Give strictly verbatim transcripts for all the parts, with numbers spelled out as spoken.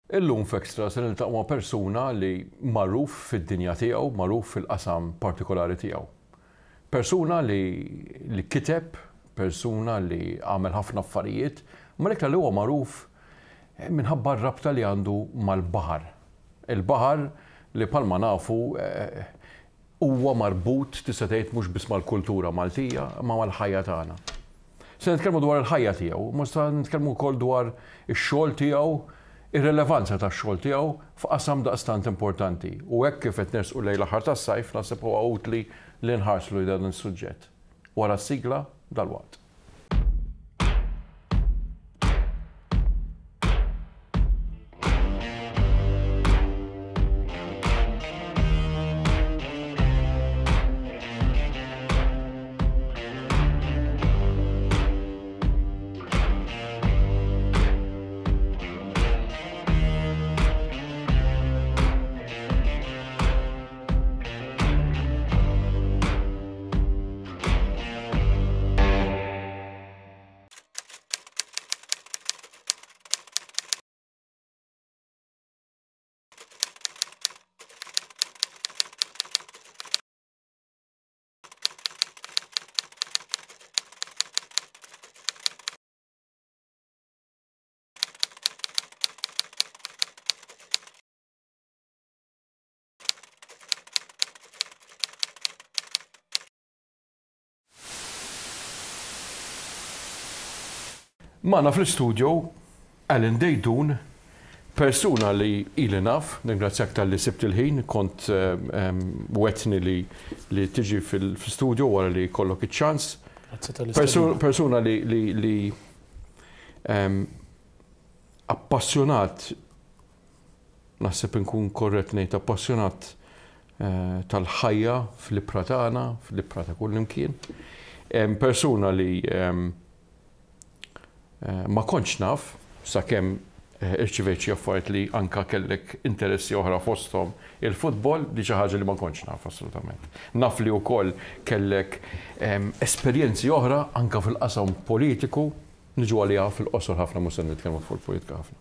Illum f'Extra se niltaqgħu ma' persuna li magħruf fid-dinja tiegħu, magħruf fil-qasam partikolari tiegħu. Persuna li li kiteb, persuna li għamel ħafna affarijiet, ma l-iktar li huwa magħruf minħabba r-rabta li għandu mal-baħar. Il-baħar li bħalma nafu huwa marbut tista' tgħid mhux biss mal-kultura Maltija, ma mal-ħajja tagħna. Se nitkellmu dwar il-ħajja tiegħu, mhux se nitkellmu wkoll dwar ix-xogħol tiegħu, ir-relevanza tax-xogħol tiegħu f'qasam daqstant importanti. U hekk kif qed nersqu lejn l-aħħar tas-sajf naħseb huwa utli li nħarslu dan is-suġġett. Wara s-sigla dalwaqt. Magħna fl-istudio Alan Dejdun, persuna li ili naf, ningrazzjak tal-li sibt il-ħin, kont wetni li li tiġi fil-studio wara li kollok iċ-ċans. Persuna li li appassjonat, naħseb inkun korrett ngħid, appassjonat tal-ħajja fl-ibra tagħna, fl-ibra ta' kull imkien. Persuna li ma kontx naf, sakemm irċivejt xi affarijiet li anka kellek interessi oħra fosthom il-futbol, di xi ħaġa li ma kontx naf assolutament. Naf li wkoll kellek esperjenzi oħra anka fil-qasam politiku, niġu għaliha fil-qosor ħafna mhux se nitkellmu fuq il-politika ħafna.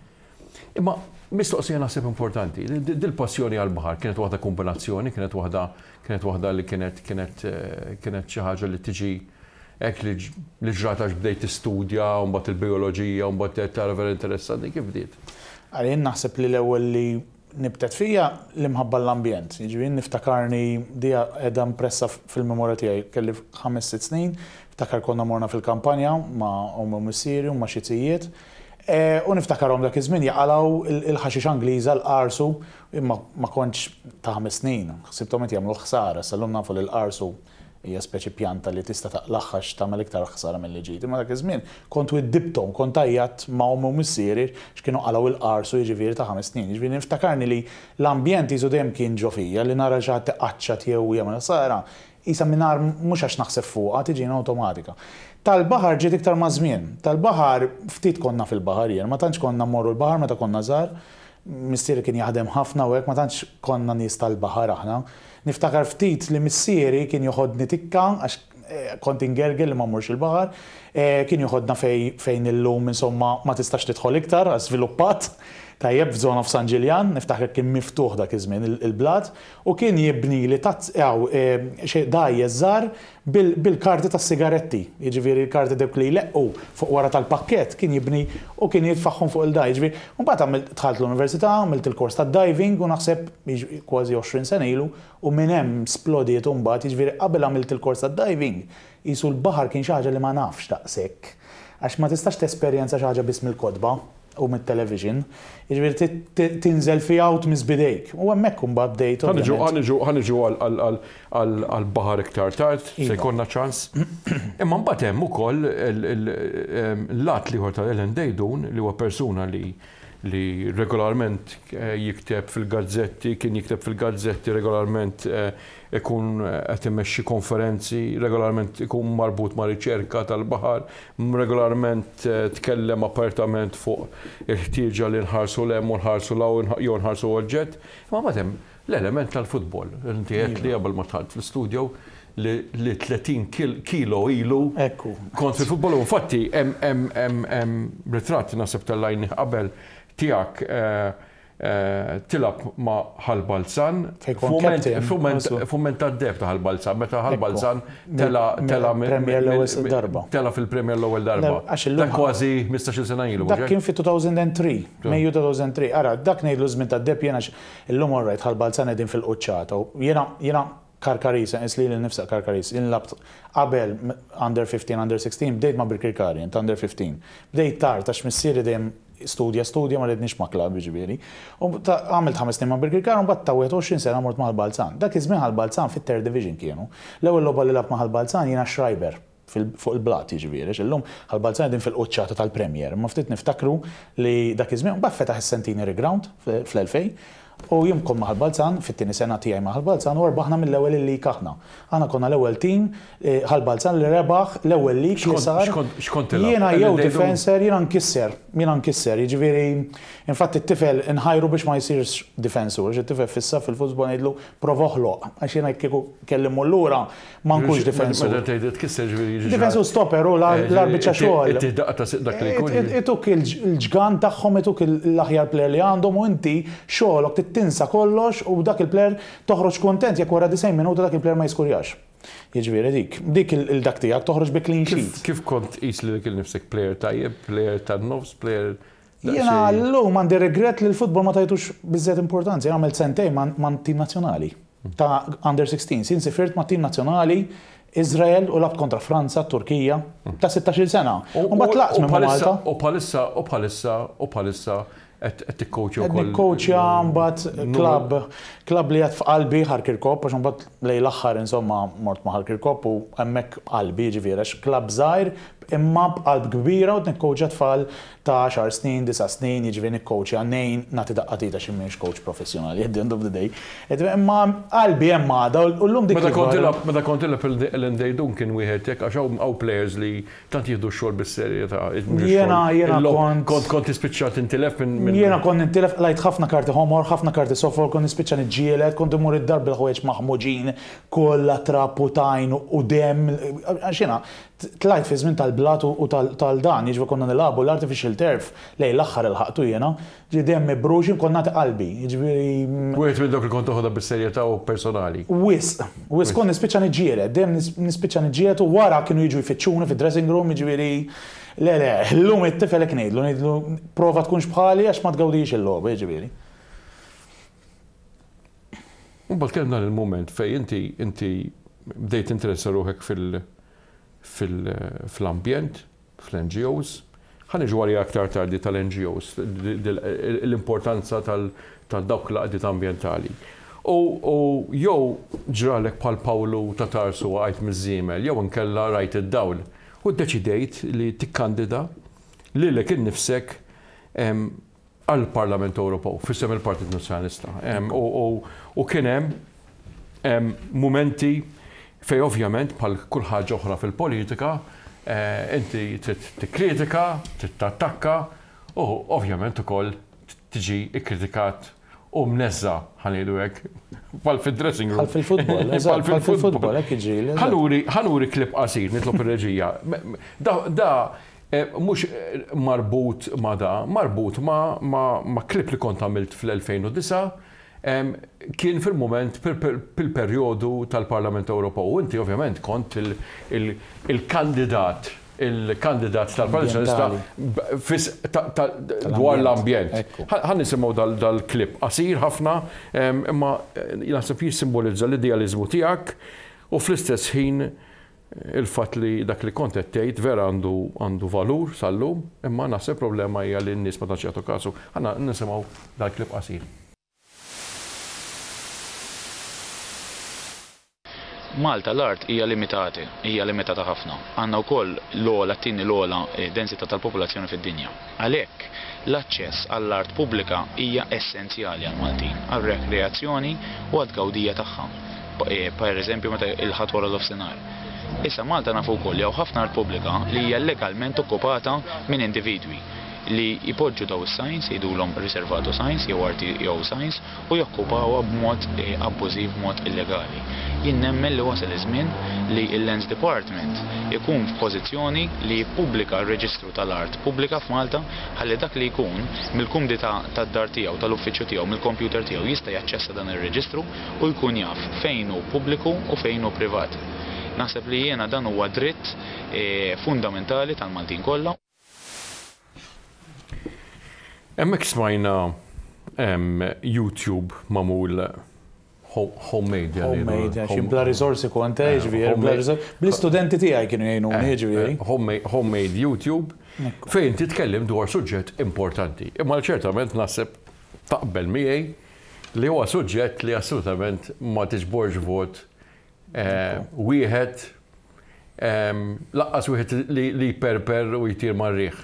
Imma mistoqsija naħseb importanti, dil-passjoni għall-baħar kienet waħda kombinazzjoni, kienet waħda kienet waħda li kienet kienet kienet xi ħaġa li tiġi ek li ġratax bdejt istudja, mbagħad il-bioloġija, mbagħad tara vera interessanti, kif bdiet? Għalien naħseb li l-ewwel li nibtet fija li mħabba l-ambjent. Jiġifieri niftakarni dija qiegħda impressa fil-memorja tiegħi. Kelli ħames sitt snin, ftakar konna morna fil-kampanja ma' ommi u missieri u ma' xi tzijiet. U niftakarhom dak iż-żmien jaqalgħu il-ħaxix Angliża l-qarsu imma ma kontx ta' ħames snin. Ħsibthom qed jagħmlu ħsara, sallum nafu li l-qarsu hija speċi pjanta li tista' taqlaħħax tagħmel iktar ħsara milli ġiet. Imma dak iż-żmien kont widdibthom, kont tajjat ma' ommi u missieri x'kienu qalgħu il-qarsu jiġifieri ta' ħames snin. Jiġifieri niftakarni li l-ambjent isu dejjem kien ġo fija li nara xi ħadd iqaċċad jew jagħmel ħsara isa mingħajr mhux għax naħseb fuqha tiġina awtomatika. Tal-baħar ġiet iktar ma' żmien. Tal-baħar ftit konna fil-baħar jien, ma tantx konna mmorru l-baħar meta konna żgħar. Missieri kien jaħdem ħafna u hekk ma tantx konna nies tal-baħar aħna. Niftakar ftit li missieri kien joħodni tikka għax kont ingergel li ma mmurx il-baħar, kien joħodna fejn illum insomma ma tistax tidħol iktar għal żviluppat. Tajjeb f'żona f'San Ġiljan, niftakar kien miftuħ dak iż-żmien il-blad u kien jibni li tazqgħu xi dajjes żgħar bil-karti tas-sigaretti. Jiġifieri l-karti dawk li jleqqu fuq wara tal-pakkett kien jibni u kien jitfaħħhom fuq il-daj. Jiġifieri mbagħad għamilt dħalt l-università, għamilt il-kors tad-diving u naħseb kważi għoxrin sena ilu u minn hemm splodiet u mbagħad jiġifieri qabel għamilt il-kors tad-diving qisu l-baħar kien xi ħaġa li ma nafx daqshekk. Għax ma tistax tesperjenza xi ħaġa biss mill-kotba u mit-television, jiġifieri tinżel fiha u tmiss bidejk. U hemmhekk imbagħad bdejt. Ħaniġu għall-baħar iktar tard, se jkollna ċans. Imma mbagħad hemm ukoll l-lat ieħor ta' Alan Dejdun li huwa persuna li li regolarment jikteb fil-gazzetti, kien jikteb fil-gazzetti regolarment ikun qed imexxi konferenzi, regolarment ikun marbut ma' riċerka tal-baħar, regolarment tkellem apertament fuq il-ħtieġa li nħarsu l-hemm u nħarsu law jew nħarsu oġġett. Imma mbagħad hemm l-element tal-futbol. Inti qed li qabel ma tħalt fl-istudju li tletin kilo ilu kont fil-futbol. Infatti hemm ritratti naħseb tal-lajni qabel tiegħek tilab ma' Ħalbalzan fument tad-deb ta' Ħalbalzan, meta Ħalbalzan tela tela fil-Premier l-ewwel darba. Dak kważi ħmistax-il sena ilu. Dak kien fi two thousand three, Mejju two thousand three. Ara, dak ngħidlu żmien tad-deb jiena illum orrajt Ħalbalzan qegħdin fil-quċċata. Jiena jiena Karkaris, isli li nifsa Karkaris, inlabt qabel under fifteen, under sixteen, bdejt ma' Birkirkari, under fifteen. Bdejt tar, tax missieri dejjem studja, studja ma rridniex ma' klab ġifieri. U għamilt ħames snin ma' Birkirkari u mbagħad ta' twenty sena mort ma' Ħalbalzan. Dak iż-żmien Ħalbalzan fit-third division kienu. L-ewwel logħba li lab ma' Ħalbalzan jiena Schreiber fuq il-blat jiġifieri, illum Ħalbalzan qegħdin fil-quċċata tal-Premier. Ma ftit niftakru li dak iż-żmien mbagħad fetaħ is-Centenary Ground fl-elfej. U jimkom ma' Ħalbalzan, fit-tieni sena tiegħi ma' Ħalbalzan, u rbaħna mill-ewwel il-lig aħna. Aħna konna l-ewwel team, Ħalbalzan li rebaħ l-ewwel lig li sar. Jiena jew defenser, jiena nkisser, jiena nkisser, jiġifieri infatti t-tifel inħajru biex ma jsirx defensur, it-tifel fissa fil-futbol ngħidlu provoħloq, għax jiena kieku kellim lura ma nkunx defensur. Meta tgħid tkisser ġifieri. Defensur stopper u l-arbiċċa xogħol. Dak li jkun. Ituk il-ġgan tagħhom ituk l-aħjar plejer li għandhom u inti xogħolok tinsa kollox u dak il-plejer toħroġ kontent jekk wara disejn minuta dak il-plejer ma jiskurjax. Jiġifieri dik, dik il-dak tiegħek toħroġ bi clean sheet. Kif kont qis li dik il-nifsek plejer tajjeb, plejer tan-nofs, plejer. Jiena llum għandi regret li l-futbol ma tajtux biżżejjed importanza. Jagħmel sentejn man tim nazzjonali ta' under sixteen. Sin sifirt ma' tim nazzjonali Izrael u labt kontra Franza, Turkija, ta' sixtiex sena. U mbagħad laqs minn Malta. U bħalissa u bħalissa u bħalissa qed tikkoċja wkoll. Qed nikkoċja mbagħad klabb klabb li qed f'qalbi Ħarkirkop għax mbagħad lejn l-aħħar insomma mort ma' Ħarkirkop u hemmhekk qalbi ġifieri għax klabb żgħir imma b'qalb kbira u nikkoċja tfal ta' għaxar snin, disa' snin, jiġifieri nikkoċja nejn nagħti daqqatita xi mhix coach professjonali at the end of the day. Imma qalbi hemm għada u llum dik. Meta kont ilab l-N D kien wieħed hekk għax hawn players li tant jieħdu x-xogħol bis-serjetà. Jiena jiena kont kont tispiċċat intilef minn. Jiena kont nintilef lajt ħafna karti homor, ħafna karti sofor, kont nispiċċa niġġieled, kont imur id-dar bil-ħwejġ maħmuġin, kollha trappu tajn u dem. Għax jiena tlajt fi żmien tal-blat u tal-dan, jiġifieri konna nilagħbu l-artificial turf lejn l-aħħar il-ħaqtu jiena, ġi dejjem mibruġin kont nagħti qalbi, jiġifieri. Wieħed minn dawk li kont toħodha bis-serjetà u personali. Wisq, wisq kont nispiċċa niġġieled, dejjem nispiċċa niġġieled u wara kienu jiġu jfittxuni fid-dressing room, jiġifieri le le, llum it-tifel hekk ngħidlu, ngħidlu prova tkunx bħali għax ma tgawdix il-logħba, jiġifieri. Mbagħad kellem dan il-mument fejn inti inti bdejt interessa ruħek fil- fil-ambjent, fl-N G Os, ħan iġwari aktar tardi tal-N G Os, l-importanza tal-dawk l-qdiet ambjentali. U jew ġralek bħal Pawlu ta' Tarsu għajt miż-żiemel, jew inkella rajt id-dawl, u ddeċidejt li tikkandida lilek innifsek għall-Parlament Ewropew fissem il-Partit Nazzjonalista. U kien hemm mumenti fej ovvjament bħal kull ħaġa oħra fil-politika, inti trid tikkritika, trid tattakka, u ovvjament ukoll tiġi ikkritikat u mneżza ħanejdu hekk bħal fid-dressing room. Bħal fil-futbol, bħal fil-futbol hekk jiġri. Ħanuri klip qasir nitlob ir-reġija. Da mhux marbut ma' da, marbut ma' klip li kont għamilt fl-elfejn u disa' kien fil-moment pil-perjodu tal-Parlament Ewropew. Inti ovvjament kont il-kandidat il-kandidat tal-Parlament dwar l-ambjent. Ħan nisimgħu dal-klip qasir ħafna, imma naħseb jissimbolizza l-idealizmu tiegħek u fl-istess ħin il-fatt li dak li kont qed tgħid vera għandu valur sal-lum, imma naħseb problema hija li n-nies ma tantx jagħtu kasu. Ħanna nisimgħu dal-klip qasir. Malta l-art hija limitati, hija limitata ħafna. Għandna wkoll l-ogħla t-tieni l-ogħla densità tal-popolazzjoni fid-dinja. Għalhekk l-aċċess għall-art pubblika hija essenzjali għal Maltin, għar-rekreazzjoni u għad-gawdija tagħha. Per eżempju meta il-ħadd wara l-ofsinhar. Issa Malta nafu wkoll jew ħafna art pubblika li hija legalment okkupata minn individwi. li jipoġġu daw is-signs jgħidulhom riservato signs jew R T O signs u jokkupawha b'mod abbużiv, b'mod illegali. Jien nemmen li wasal iż-żmien li l-Lands Department ikun f'pożizzjoni li jippubblika r-reġistru tal-art pubblika f'Malta ħalli dak li jkun mill-kumdita tad-dar tiegħu, tal-uffiċċju tiegħu, mill-kompjuter tiegħu jista' jaċċessa dan ir-reġistru u jkun jaf fejn hu pubbliku u fejn hu privat. Naħseb li jiena dan huwa dritt fundamentali tal-Maltin kollha. Hemmhekk smajna YouTube magħmul homemade. Homemade, għax bla risorsi konta, ġifieri, bl-istudenti tiegħi kienu jgħinuni, ġifieri. Homemade YouTube fejn titkellem dwar suġġett importanti. Imma ċertament naħseb taqbel miegħi li huwa suġġett li assolutament ma tiġborx vot wieħed laqqas wieħed li perper u jtir marriħ.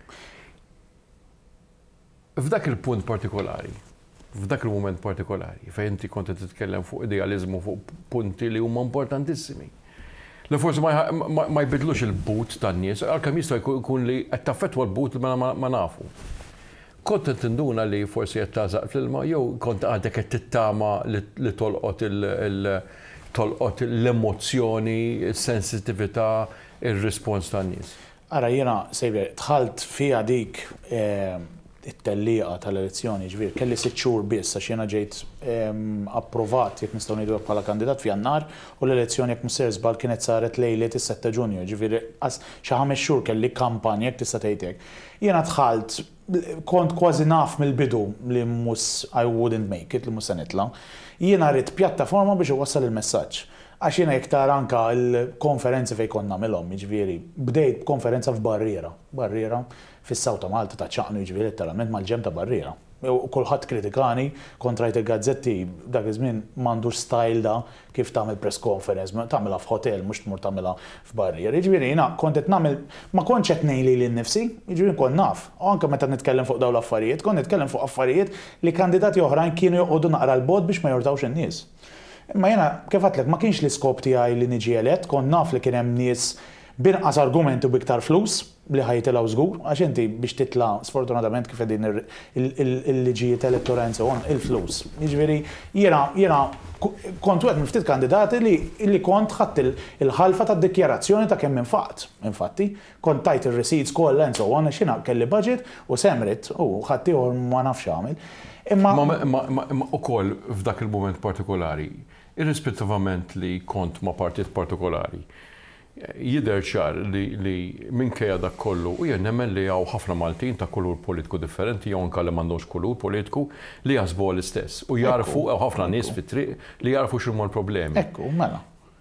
F'dak il-punt partikolari, f'dak il-moment partikolari, fejn inti kont titkellem fuq idealizmu fuq punti li huma importantissimi. Li forsi ma jbidlux il-but tan-nies, għalkemm jista' jkun li qed taffettwa l-but li ma nafu. Kont tinduna li forsi qed tażaq fl-ilma jew kont għadek qed tittama li tolqot il- tolqot l-emozzjoni, il-sensitività, il-rispons tan-nies. Ara jiena sejber tħalt fija dik it-tellieqa tal-elezzjoni, ġifier kelli sitt xhur biss għax jiena ġejt approvat jekk nistgħu ngħidu bħala kandidat f'Jannar u l-elezzjoni jekk Mister Żball kienet saret lejliet is-setta Ġunju, ġifieri xi ħames xhur kelli kampanja jekk tista' tgħidlek. Jiena tħalt kont kważi naf mill-bidu li mhux I wouldn't make it, li mhux se nitla'. Jiena rrid pjattaforma biex iwassal il-messaġġ. Għax jiena iktar anka l-konferenzi fejn konna nagħmilhom, jiġifieri bdejt konferenza f'Barriera, Barriera fis-Saw ta' Malta ta' ċaqnu jiġifieri letteralment mal-ġem ta' Barriera. Kulħadd kritikani kontrajt il-gazzetti dak iż-żmien m'għandux style da kif tagħmel press conference, tagħmilha f'hotel mhux tmur tagħmilha f'Barriera. Jiġifieri jiena kont qed nagħmel ma kontx qed ngħidli lil nnifsi, jiġifieri kont naf. Anke meta nitkellem fuq dawn l-affarijiet, kont nitkellem fuq affarijiet li kandidati oħrajn kienu joqogħdu naqra l-bod biex ma jortawx in-nies. Imma jiena kif għadlek ma kienx l-iskop tiegħi li niġi elett, kont naf li kien hemm nies binqas argumenti u biktar flus li ħajtilgħu żgur, għax inti biex titla' sfortunatament kif qegħdin il-liġijiet elettorali on il-flus. Jiġifieri jiena jiena kont wieħed mill-ftit kandidati li kont ħadd il-ħalfa tad-dikjarazzjoni ta' kemm infaqt. Infatti, kont tajt ir-receipts kollha and so on għax jiena kelli budget u semrit u ħadd ieħor ma nafx għamel. Imma ukoll f'dak il-mument partikolari, irrispettivament li kont ma' partit partikolari, jidher ċar li minkejja dak kollu u jien nemmen li hawn ħafna Maltin ta' kulur politiku differenti jew anke li m'għandhomx kulur politiku li jaħsbu l-istess u jarfu ħafna nies fit-triq li jarfu x'huma l-problemi. Ekku, mela.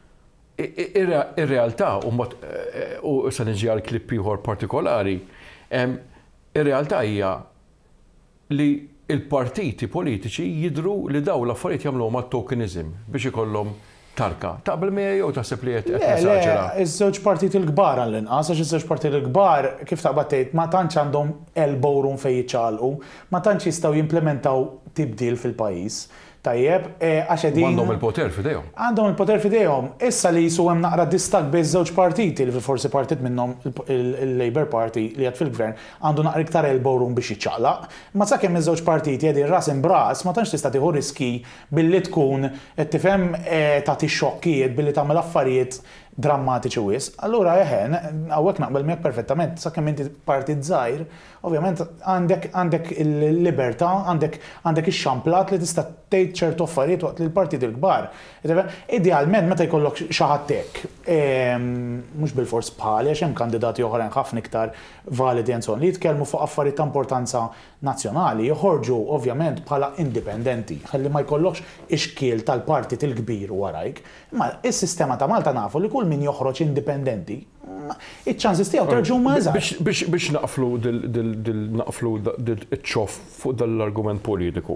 Ir-realtà u se niġi għal klipp ieħor partikolari, ir-realtà hija li il-partiti politiċi jidhru li daw l-affarijiet jagħmluhom għat-tokenizm biex ikollhom tarka. Taqbel miegħi jew taħseb li qed esaġera? Iż-żewġ partiti l-kbar għall-inqas għax iż-żewġ partiti l-kbar kif taqbad tgħid ma tantx għandhom elbow room fejn jiċċaqalqu, ma tantx jistgħu jimplementaw tibdil fil-pajjiż. Tajjeb, għax qegħdin. Għandhom il-poter f'idejhom. Għandhom il-poter f'idejhom. Issa li jisu hemm naqra distak bejn żewġ partiti li forsi partit minnhom il-Labour Party li qed fil-gvern għandu naqra iktar elbow room biex jiċċaqlaq. Ma sakemm iż-żewġ partiti qegħdin ras imbras ma tantx tista' tieħu riski billi tkun qed tifhem tagħti xokkijiet billi tagħmel affarijiet drammatiċi wis. Allura eħen, hawnhekk naqbel miegħek perfettament, sakemm inti partit żgħir, ovvjament għandek għandek il-libertà, għandek għandek ix-xamplat li tista' tgħid ċertu affarijiet waqt li l-partit il-kbar. Idealment meta jkollok xi ħadd hekk, mhux bil-fors bħali għax hemm kandidati oħrajn ħafna iktar validi anson li jitkellmu fuq affarijiet ta' importanza nazzjonali, joħorġu ovvjament bħala indipendenti, ħalli ma jkollokx ix-xkiel tal-partit il-kbir warajk. Imma is-sistema ta' Malta nafu li kull min joħroġ indipendenti, iċ-ċansis tiegħu terġgħu ma eżatt. Biex naqflu naqflu iċ-ċof fuq dal-argument politiku.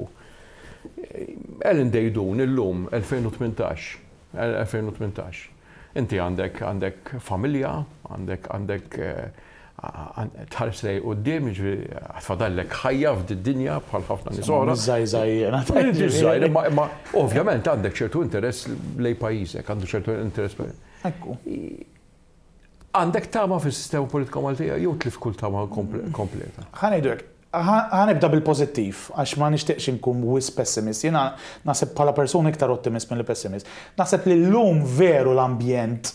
Ellen Dejdun illum elfejn u tmintax. Inti għandek għandek familja, għandek għandek tħares lej qudiem, għatfadallek ħajja f'did-dinja bħal ħafna nies oħra. Żgħir, ma ovvjament għandek ċertu interess lej pajjiżek, għandu ċertu interess. Ekku. Għandek tama fis-sistema politika Maltija jew tlif kull tama kompleta? Ħanejdu hekk, ħanibda bil-pożittiv għax ma nixtieqx inkun wis pessimist. Jiena naħseb bħala persuna iktar ottimist milli pessimist. Naħseb li llum veru l-ambjent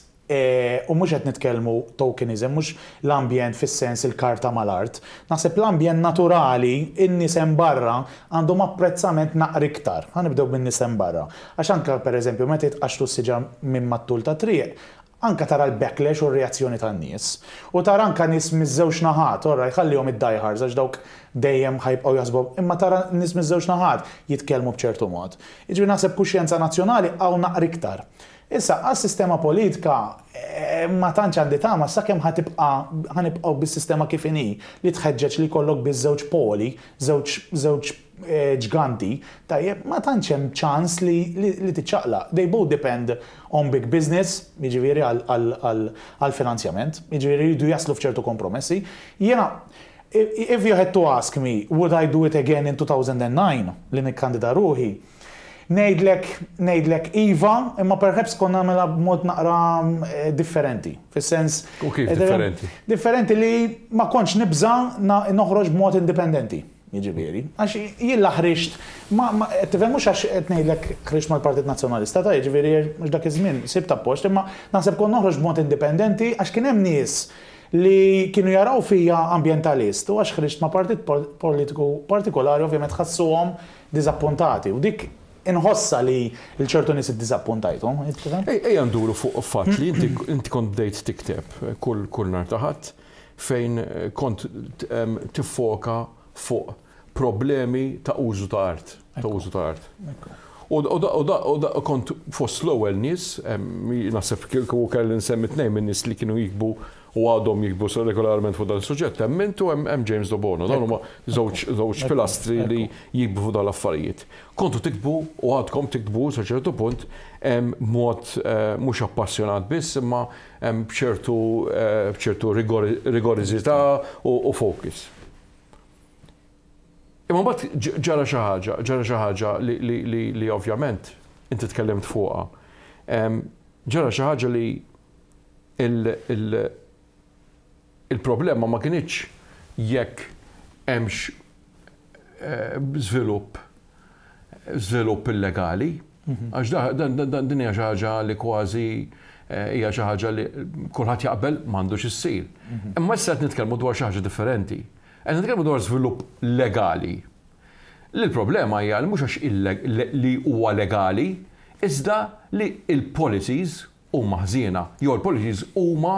u mhux qed nitkellmu tokenism, mhux l-ambjent fis-sens il-karta mal-art. Naħseb l-ambjent naturali, in-nies hemm barra għandhom apprezzament naqri iktar. Ħanibdew bin-nies hemm barra. Għax anke pereżempju meta jitqaxxu s-siġar minn mat-tul ta' triq, anka tara l-backlash u r-reazzjoni tan-nies. U tara anka nies miż-żewġ naħat, orra jħallihom id-diehards għax dawk dejjem ħajbqgħu jaħsbu, imma tara nies miż-żewġ naħat jitkellmu b'ċertu mod. Jiġri naħseb kuxjenza nazzjonali hawn naqri iktar. Issa, għas-sistema politika ma tantx għandi tama sakemm ħatibqa' ħanibqgħu bis-sistema kif inhi li tħeġġeġ li jkollok biż-żewġ poli, żewġ ġganti, tajjeb ma tantx hemm ċans li tiċċaqlaq. They both depend on big business, jiġifieri għall-finanzjament, jiġifieri jridu jaslu f'ċertu kompromessi. Jiena if you had to ask me, would I do it again in two thousand nine li nikkandida ruħi? Nejdlek, nejdlek Iva, imma perhaps konna nagħmilha b'mod naqra differenti. Fis-sens. U kif differenti? Differenti li ma kontx nibża noħroġ b'mod indipendenti. Jiġifieri. Għax jien ħriġt, ma tifhem mhux għax qed ngħidlek ħriġt mal-Partit Nazzjonalista ta' jiġifieri mhux dak iż-żmien sibt appoġġ, imma naħseb kont noħroġ b'mod indipendenti għax kien hemm nies li kienu jaraw fija ambjentalist u għax ħriġt ma' partit politiku partikolari ovvjament ħassuhom diżappuntati u dik inħossa li l-ċertu nies iddisappuntajthom. Ejja nduru fuq fatt li inti kont bdejt tikteb kull nhar ta' ħadd fejn kont tiffoka fuq problemi ta' użu ta' art, ta' użu ta' art. U da kont fost l-ewwel nies, naħseb kieku kelli nsemmi tnejn minn nies li kienu jikbu u għadhom jikbu regolarment fuq dal-suġġett, hemm intu hemm James Dobono, dawn huma żewġ pilastri li jikbu fuq dal-affarijiet. Kontu tiktbu u għadkom tiktbu sa ċertu punt mod mhux appassjonat biss, imma hemm b'ċertu rigoriżità u focus. Imma mbagħad ġara xi ħaġa, ġara xi ħaġa li ovvjament inti tkellimt fuqha. Ġara xi ħaġa li il-problema ma kienitx jekk hemmx żvilupp żvilupp illegali, għax din hija xi ħaġa li kważi hija xi ħaġa li kulħadd jaqbel m'għandux issir. Imma issa qed nitkellmu dwar xi ħaġa differenti. Qed nitkellmu dwar żvilupp legali. L-problema hija li mhux għax li huwa legali, iżda li l-policies huma ħżiena, jew l-policies huma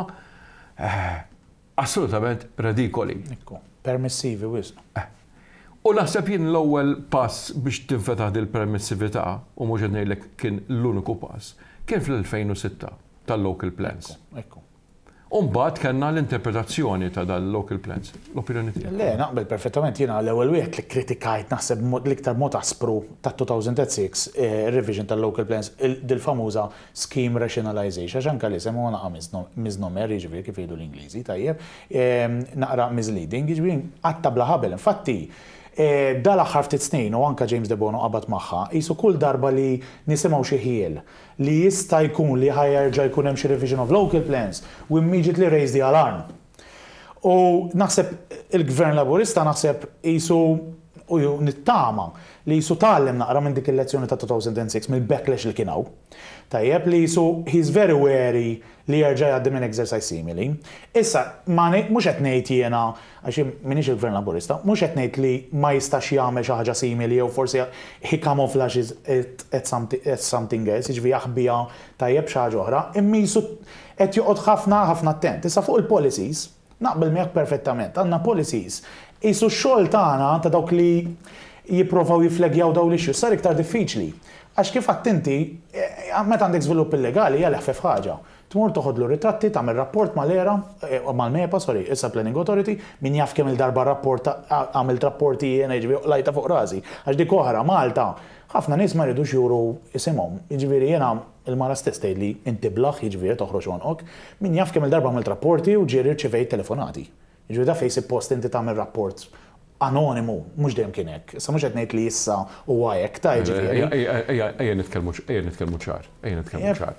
assolutament radikoli. Permissivi wisq. U naħseb jien l-ewwel pass biex tinfetaħ il permissività u mhux qed ngħidlek kien l-uniku pass, kien fl-elfejn u sitta tal-local plans. U mbagħad kellna l-interpretazzjoni ta' dal-local plans. L-opinjoni tiegħek. Le, naqbel perfettament jiena l-ewwel wieħed li kritikajt naħseb l-iktar mod aspru ta' two thousand six revision tal-local plans dil-famuża scheme rationalization għax anke l-isem huwa naqa' miżnomer jiġifieri kif jgħidu l-Ingliżi tajjeb, naqra misleading, jiġifieri għatta bla ħabel. Infatti dal-aħħar ftit snin u anke James Dobono qabad magħha qisu kull darba li nisimgħu xi ħiel li jista' jkun li ħajerġa' jkun hemm xi revision of local plans we immediately raise the alarm. U naħseb il-Gvern Laburista naħseb qisu u nittama li jisu tallem naqra minn dik il-lezzjoni ta' two thousand six mill-backlash li kien hawn. Tajjeb li jisu he's very wary li jerġa' jgħaddi minn exercise simili. Issa mhux qed ngħid jiena għax m'iniex il-Gvern Laburista, mhux qed ngħid li ma jistax jagħmel xi ħaġa simili jew forsi he camouflages at something else, jiġri jaħbija tajjeb xi ħaġa oħra, imma jisu qed joqgħod ħafna ħafna attent. Issa fuq il-policies naqbel miegħek perfettament, għandna policies isu x-xogħol tagħna ta' dawk li jipprovaw jiflegjaw daw l-ixju sar iktar diffiċli. Għax kif għattinti, meta għandek żvilupp illegali hija ħfef ħaġa. Tmur toħodlu ritratti, tagħmel rapport mal-era, mal-MEPA, sorry, issa Planning Authority, min jaf kemm il-darba rapport għamilt rapporti jiena jiġifieri lajta fuq rasi. Għax dik oħra Malta, ħafna nies ma jridux juru isimhom. Jiġifieri jiena il-mara stess tgħidli inti blaħ jiġifieri toħroġ onqok, min jaf kemm il-darba għamilt rapporti u ġieri rċevejt telefonati. Jiġifieri da fejn suppost inti tagħmel rapport anonimu, mhux dejjem kien hekk. Issa mhux qed ngħid li issa huwa hekk ta' jiġifieri. Ejja nitkellmu ċar, ejja nitkellmu ċar.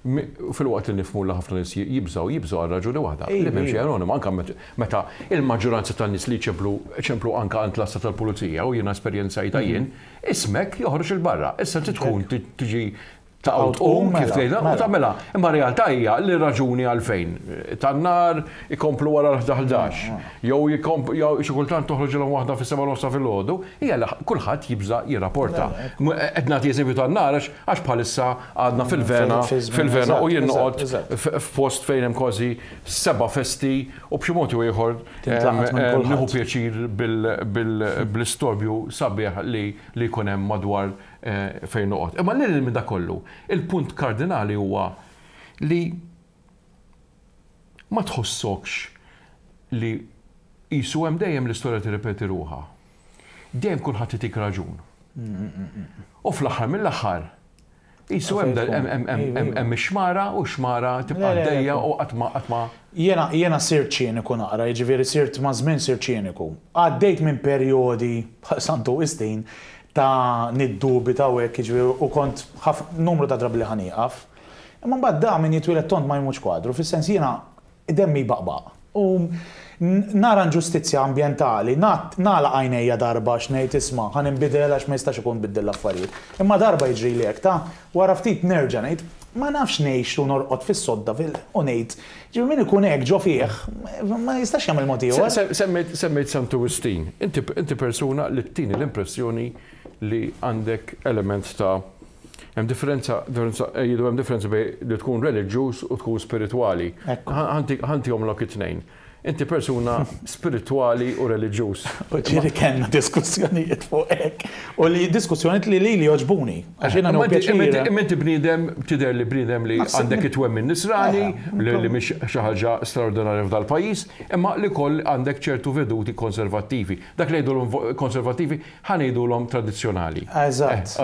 fil-waqt li nifhmu li ħafna nies jibżgħu jibżgħu għal raġuni waħda. Li m'hemmx anonimu anke meta il-maġġoranza tan-nies li ċemplu anke għand l-assa tal-pulizija u jiena esperjenzajta jien, ismek joħroġ il-barra. Issa tkun tiġi ta' outqum kif tgħidha u tagħmilha. Imma realtà hija li raġuni għalfejn. Tan-nar ikomplu wara l-ħdax. Jew jew xi kultant toħroġ ilhom waħda fis-seba' nofsa fil-ħodu, hija kulħadd jibża jirrapporta. Qed nagħti eżempju tan-nar għax bħalissa għadna fil-Vena fil-Vena u jien noqgħod f'post fejn hemm kważi seba' festi u b'xi mod ieħor nieħu pjaċir bil-istorbju sabiħ li jkun hemm madwar fejn noqgħod. Imma lil minn dak kollu, il-punt kardinali huwa li ma tħossokx li qisu hemm dejjem l-istorja tirripeti ruħha. Dejjem kulħadd itik raġun. U fl-aħħar mill-aħħar qisu hemm xmara u xmara tibqa' għaddejja u qatt ma Jiena jiena sirt ċiniku naqra, jiġifieri sirt ma' żmien sirt ċiniku. Għaddejt minn perjodi santu istin ta' niddubita u hekk jiġifieri u kont numru ta' drabi li ħanieqaf. Imma mbagħad da min jitwieled tont ma jmutx kwadru, fis-sens jiena demmi baqbaq. U nara ġustizzja ambjentali, nagħlaq għajnejja darba x'ngħid isma' ħaninbidel għax ma jistax ikun biddel l-affarijiet. Imma darba jiġri li hekk ta' wara ftit nerġa' ngħid ma nafx ngħix u norqod fis-sodda u ngħid ġifieri min ikun hekk ġo fih ma jistax jagħmel mod ieħor. Semmejt Sant Agustin, inti persuna li ttini l-impressjoni li għandek element ta' hemm differenza jgħidu hemm differenza bejn li tkun reliġjuż u tkun spiritwali. Ħantihom lok it-tnejn. Inti persuna spirituali u reliġjuż. U ġieri kellna diskussjonijiet fuq hekk. U li diskussjonijiet li li joġbuni. Għax jiena pjaċir. Imma inti bniedem tidher li bniedem li għandek itwemmin nisrani, li mhix xi ħaġa straordinarja f'dal pajjiż, imma li koll għandek ċertu veduti konservattivi. Dak li jgħidulhom konservattivi ħan jgħidulhom tradizzjonali. Eżatt.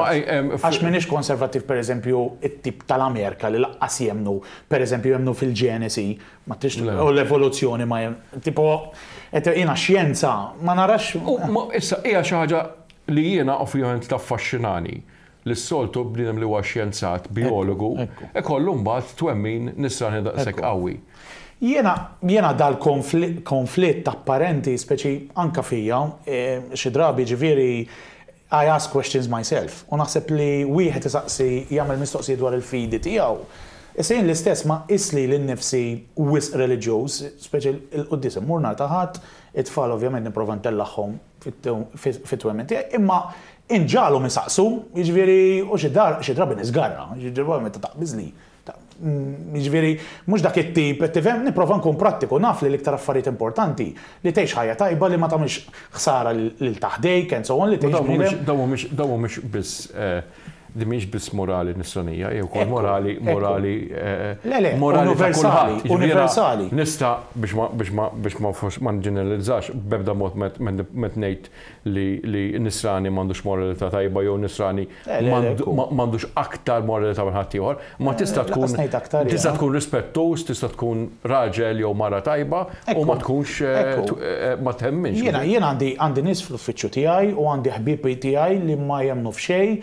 Għax m'iniex konservattiv pereżempju it-tip tal-Amerika li laqqas jemnu, pereżempju jemnu fil-Ġenesi, ma tix u l-evoluzzjoni ma jem, tipo, jiena xjenza, ma narax. Issa, hija xi ħaġa li jiena ovvjament taffaxxinani li s-soltu bniedem li huwa xjenzat, biologu, ikollu mbagħad twemmin nisrani daqshekk qawwi. Jiena jiena dal-konflitt apparenti speċi anka fija, xi drabi ġifieri I ask questions myself. U naħseb li wieħed isaqsi jagħmel mistoqsijiet dwar il-fidi tiegħu. Isejn l-istess ma isli l-nifsi wisq reliġjuż, speċi il-quddis immur nhar ta' ħadd, it-tfal ovvjament nipprova ntellaħħom fit-twemmin tiegħi, imma inġalhom isaqsu, jiġifieri u xi drabi niżgarra, jiġifieri meta taqbiżli. Jiġifieri mhux dak it-tip qed tifhem nipprova nkun prattiku, naf li l-iktar affarijiet importanti li tgħix ħajja tajba li ma tagħmilx ħsara lil taħdejk and so on li tgħix. Dawn mhux biss di mhix biss morali nisranija, jew kol morali morali morali universali, universali. Nista' biex ma ma nġeneralizzax b'ebda mod met ngħid li nisrani m'għandux moralità tajba jew nisrani m'għandux aktar moralità minn ħadd ieħor, ma tista' tkun tista' tkun rispettuż, tista' tkun raġel jew mara tajba u ma tkunx ma temminx. Jiena jien għandi għandi nies fl-uffiċċju tiegħi u għandi ħbieb tiegħi li ma jemmnu f'xejn,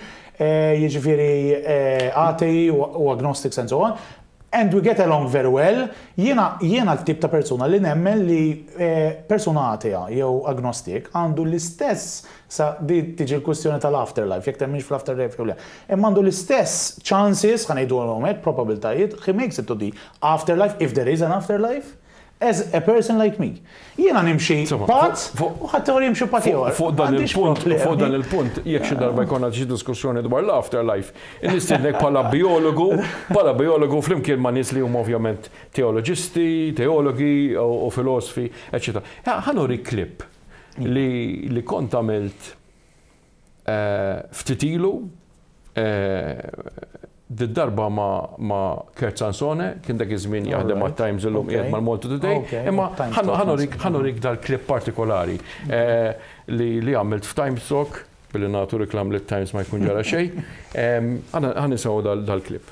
jiġifieri atei u agnostics and so on, and we get along very well. Jiena jiena l-tip ta' persuna li nemmen li persuna atea jew agnostic għandu l-istess sa di tiġi l-kwestjoni tal-afterlife, jekk temminx fl-afterlife jew le. Imma għandu l-istess chances, ħanejdulhom hekk, probabilitajiet, he makes it to the afterlife if there is an afterlife. As a person like me. Jiena nimxi pat u ħadd jimxi pat ieħor. Fuq dan il-punt, fuq dan il-punt, jekk xi darba jkollna xi diskussjoni dwar l-afterlife, nistiednek bħala biologu, bħala biologu flimkien ma' nies li huma ovvjament teoloġisti, teologi u filosofi, eċetera. Ħanuri klipp li kont għamilt ftit ilu Did-darba ma' Kurt Sansone, kien dak iż-żmien jaħdem ma' Times illum qiegħed mal-Malta Today, imma ħanorik dal-klipp partikolari li għamilt f'Times Talk, billi nagħtu riklam li Times ma jkun ġara xejn, ħanisaw dal-klipp.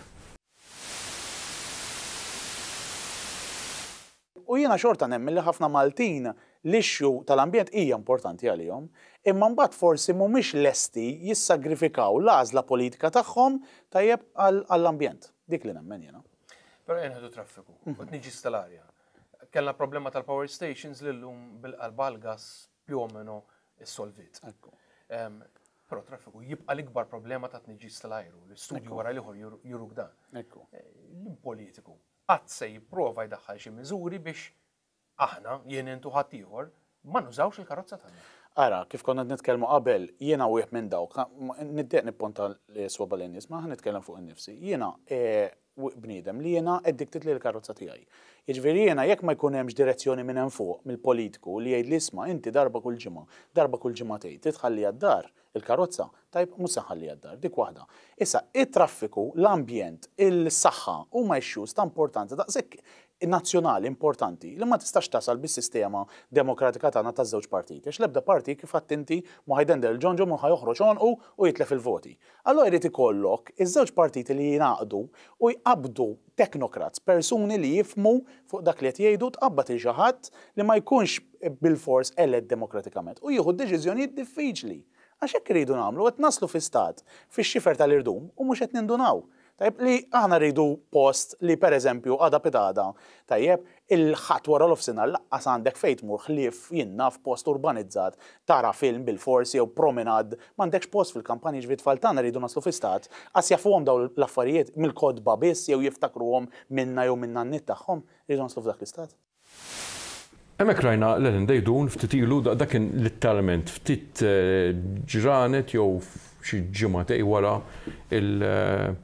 U jiena xorta nemmen li ħafna Maltin l-ixxu tal-ambjent hija importanti għalihom, imma mbagħad forsi mhumiex lesti jissagrifikaw l-għażla politika tagħhom tajjeb għall-ambjent. Dik li nemmen jiena. Però jenħedu traffiku, u t-niġis tal-arja. Kellna problema tal-power stations li l-lum bil-qalba l-gas più o meno is-solvit. Però traffiku jibqa l-ikbar problema ta' t-niġis tal-ajru, l-istudju wara liħor juruk dan. L-politiku qatt se jipprova jdaħħal xi miżuri biex aħna jien intu ħaddieħor ma nużawx il-karozza tagħna. Ara, kif konna nitkellmu qabel, jiena wieħed minn dawk, niddeq nipponta l-swaba l-nies, ma nitkellem fuq innifsi. Jiena bniedem li jiena addicted li l-karozza tiegħi. Jiġifieri jiena jekk ma jkun hemmx direzzjoni minn hemm fuq mill-politiku li jgħid li isma' inti darba kull ġimgħa, darba kull ġimgħatej titħalli għad-dar il-karozza, tajb mhux se nħalli għad-dar, dik waħda. Issa it-traffiku, l-ambjent, il-saħħa huma issues ta' importanza daqshekk nazzjonali importanti li ma tistax tasal bis-sistema demokratika tagħna taż-żewġ partiti. Għax l-ebda parti kif qatt inti ma ħajdendel il-ġonġo ma ħajoħroġ onqu u jitlef il-voti. Allura jrid ikollok iż-żewġ partiti li jingħaqdu u jqabdu technocrats, persuni li jifmu fuq dak li qed jgħidu tqabbad il xi ħadd li ma jkunx bil-fors eled demokratikament u jieħu deċiżjonijiet diffiċli. Għax hekk iridu nagħmlu qed naslu fi stat fix-xifer tal-irdum u mhux qed nindunaw. Tajjeb li aħna rridu post li pereżempju għada pedada, tajjeb il-ħadd wara l-ofsinhar laqqas għandek fejn tmur ħlief jiena f'post urbanizzat tara film bil-forsi jew promenad m'għandekx post fil-kampanji ġvid tfal tagħna rridu naslu fi stat għas jafuhom dawn l-affarijiet mill-kodba biss jew jiftakruhom minna jew minna n-nitt tagħhom, rridu naslu f'dak l-istat. Hemmhekk rajna Lenin Dejdun ftit ilu dak kien litteralment ftit ġranet jew xi ġimgħatej wara il-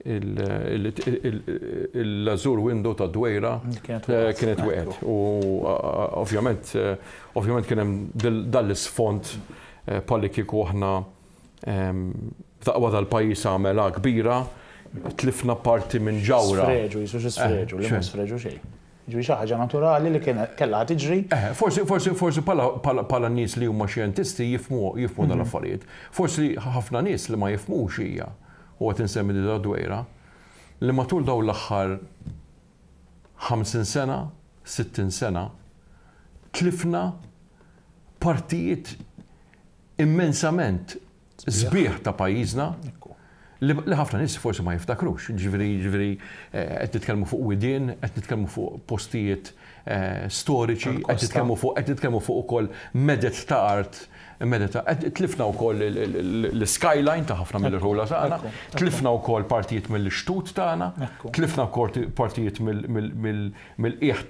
il-lażur window ta' Dwejra kienet wieħed. U ovvjament ovvjament kien hemm dal-isfond politiku aħna f'daqwa tal-pajjiż għamela kbira, tlifna parti minn ġawra. Sfreġu, jisu xi sfreġu, li mhux sfreġu xejn. Ġifieri xi ħaġa naturali li kellha tiġri. Forsi forsi forsi bħala nies li huma xjentisti jifhmu jifhmu dal-affarijiet. Forsi ħafna nies li ma jifhmux hija u għat insemmi di Dwejra, li matul daw l-axħar ħamsin sena, sittin sena, tlifna partijiet immensament sbieħ ta' pajjiżna li ħafna nies forsi ma jiftakrux. Ġifieri ġifieri qed nitkellmu fuq widien, qed nitkellmu fuq postijiet storiċi, qed nitkellmu fuq qed nitkellmu fuq ukoll medet ta' art. Medita, tlifna wkoll l-skyline ta' ħafna mill-irħula tagħna, tlifna wkoll partijiet mill-xtut tagħna, tlifna wkoll partijiet mill-qiegħ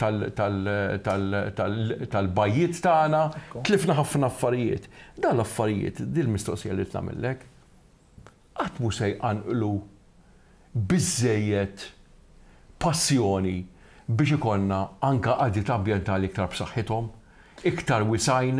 tal-bajjiet tagħna, tlifna ħafna affarijiet. Dan l-affarijiet, din l-mistoqsija li tagħmellek, qatt mhu se jqanqlu biżżejjed passjoni biex ikollna anke qadiet ambjentali iktar b'saħħithom, iktar wisajn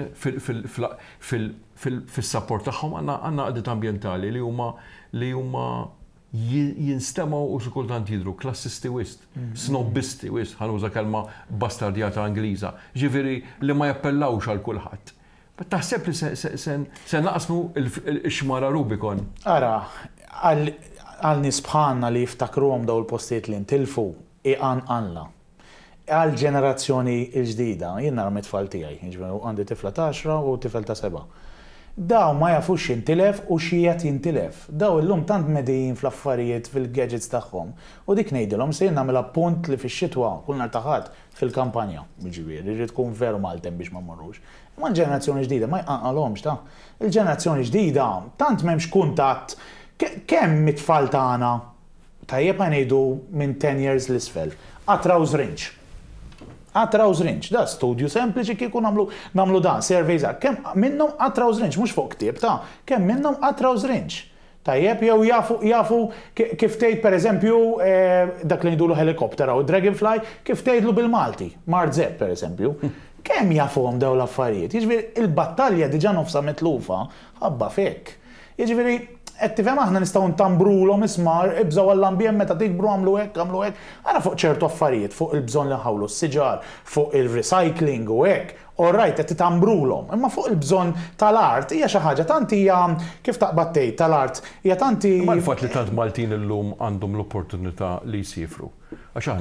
fil-support tagħhom għandna qadiet ambjentali li huma li huma jinstemaw u kultant jidhru klassisti wisq, snobbisti wisq, ħanuża kelma bastardjata Ingliża, ġifieri li ma jappellawx għal kulħadd. Taħseb li se naqsmu l-xmara Rubicon. Ara, għal nies bħalna li jiftakruhom daw il-postijiet li ntilfu iqan għanla. Għal ġenerazzjoni ġdida, jien nara mit-tfal tiegħi, għandi tifla ta' għaxra u tifel ta' seba'. Daw ma jafux jintilef u xiet jintilef. Daw illum tant medijin fl-affarijiet fil-gadgets tagħhom. U dik ngħidilhom se nagħmilha punt li fix-xitwa kull nhar ta' ħadd fil-kampanja. Jiġifieri irid tkun veru Maltem biex ma mmorrux. Ma l-ġenerazzjoni ġdida ma jqanqalhomx ta'. Il-ġenerazzjoni ġdida tant m'hemmx kuntatt kemm mit-tfal tagħna tajjeb ngħidu minn ten years l-isfel. Qatraw żrinġ. Qatraw żrinġ, da studju sempliċi kieku nagħmlu dan, surveys, kemm minnhom qatraw żrinġ, mhux fuq ktieb ta', kemm minnhom qatraw żrinġ. Tajjeb jew jafu jafu kif tgħid pereżempju dak li ngħidulu helikopter u dragonfly kif tgħidlu bil-Malti, Marżeb pereżempju. Kemm jafuhom dawn l-affarijiet? Jiġifieri il-battalja diġà nofsa mitlufa ħabba fek. Jiġifieri qed tifhem aħna nistgħu ntambrulhom isma' ibżgħu għall-ambjent meta tikbru għamlu hekk, għamlu hekk. Ara fuq ċertu affarijiet, fuq il-bżonn li nħawlu s-siġar, fuq il-recycling u hekk. Orrajt qed titambrulhom, imma fuq il-bżonn tal-art hija xi ħaġa tant hija kif taqbad tgħid tal-art hija tanti. Ma l-fatt li tant Maltin illum għandhom l-opportunità li jsifru. Għax aħna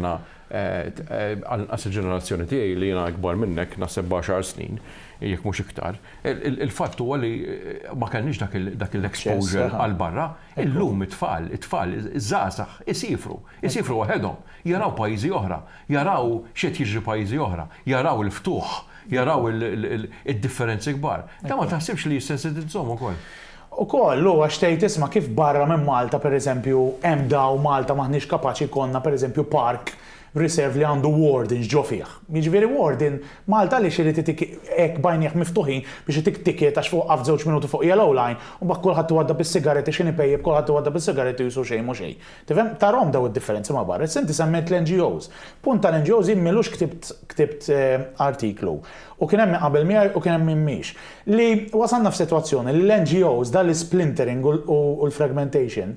għal-qas il-ġenerazzjoni tiegħi li jiena akbar minnek naħseb baxar snin, jekk mhux iktar. Il-fatt huwa li ma kellniex dak l-exposure għal barra, illum it-tfal, it-tfal iż-żgħażagħ isifru, isifru waħedhom, jaraw pajjiżi oħra, jaraw x'qed jiġri pajjiżi oħra, jaraw il-ftuħ, jaraw il-differenzi kbar. Da ma taħsibx li jissensitizzhom ukoll. U koll, u għaxtejt isma kif barra minn Malta, per eżempju, hemm daw Malta maħniex kapaċi konna, per eżempju, park riserv li għandu wardens ġo fih. Jiġifieri warden Malta li xiri titik ek bajnieħ miftuħin biex itik tikiet għax fuq għaf żewġ minuti fuq yellow line u bak kulħadd għadda bis-sigaretti xini pejjeb kulħadd għadda bis-sigaretti jisu xejn mhux xejn. Tifhem tarhom daw id-differenzi ma' barra. Inti semmet l-N G Os. Punt tal-N G Os jimmilux ktibt artiklu. U kien hemm qabel miegħi u kien hemm mimmiex. Li wasalna f'sitwazzjoni li l-N G Os dal-splintering u l-fragmentation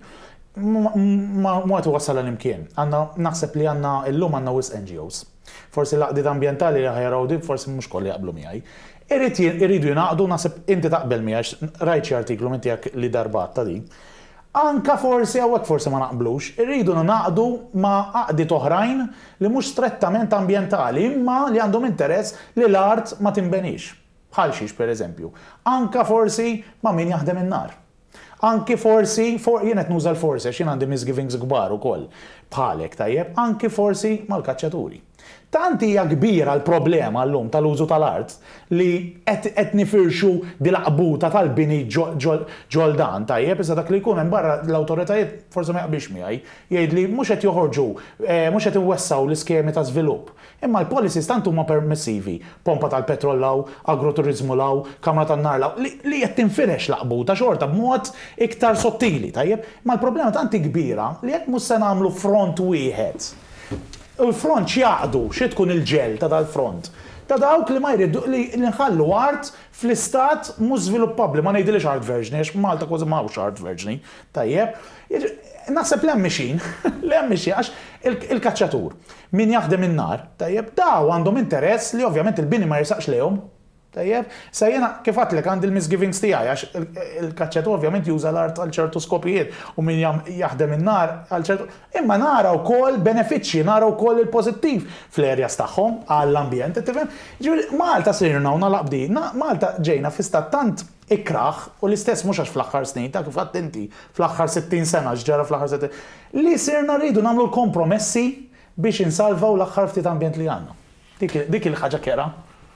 ma għatu wasal l-imkien. Naħseb li għanna illum għanna wis N G Os. Forsi l-aqdiet ambientali li ħajraw di, forsi mux kolli jaqblu miħaj. Irridu jinaqdu, naħseb inti taqbel miħaj, rajċi artiklu minti għak li darbat ta' di. Anka forsi għawek forsi ma naqblux, irridu naqdu ma aqdiet oħrajn li mux strettament ambientali, imma li għandhom interess li l-art ma timbenix. Bħalxiex per eżempju. Anka forsi ma min jaħdem in-nar. Anki forsi, jien qed nuża l-forsi, għax jien għandi misgivings kbar ukoll bħalek tajjeb, anki forsi mal-kaċċaturi. Tanti hija kbira l-problema llum tal-użu tal-art li qed nifirxu dil-qbuta tal-bini ġoldan tajjeb, iżda dak li jkun hemm barra l-awtoritajiet forsi ma jaqbilx miegħi, jgħid li mhux qed joħorġu, mhux qed iwessaw l-iskemi ta' żvilupp. Imma l-policies tant huma permissivi, pompa tal-petrol law, agroturizmu law, kamra tan-nar law, li qed tinfirex l-qbuta xorta b'mod iktar sottili tajjeb. Ma l-problema tanti kbira li jekk mhux se nagħmlu front wieħed. Il-front x'jaqdu, xi tkun il-ġel ta' dal-front. Ta' dawk li ma jridu li nħallu art fl-istat mhux żviluppabbli, ma ngħidilx art version, għax Malta kważi m'hawnx art version, tajjeb. Naħseb li hemm mixin, li hemm mixin għax il-kaċċatur min jaħdem in-nar, tajjeb, daw għandhom interess li ovvjament il-bini ma jirsaqx lejhom. Tajjeb, sa jena kif għatlek għandi l-misgivings tiegħi għax il-kaċċatur ovvjament juża l-art għal ċertu skopijiet u min jaħdem in-nar għal ċertu. Imma nara wkoll benefiċċji, nara wkoll il-pożittiv fl-areas tagħhom għall-ambjent, tifhem? Ġifieri Malta sirna u nalaqbdi, Malta ġejna fi stat tant ikraħ u l-istess mhux għax fl-aħħar snin ta' kif għadt inti fl-aħħar sittin sena ġara fl-aħħar sittin li sirna rridu nagħmlu l-kompromessi biex insalvaw l-aħħar ftit ambjent li għandna. Dik il-ħaġa kera.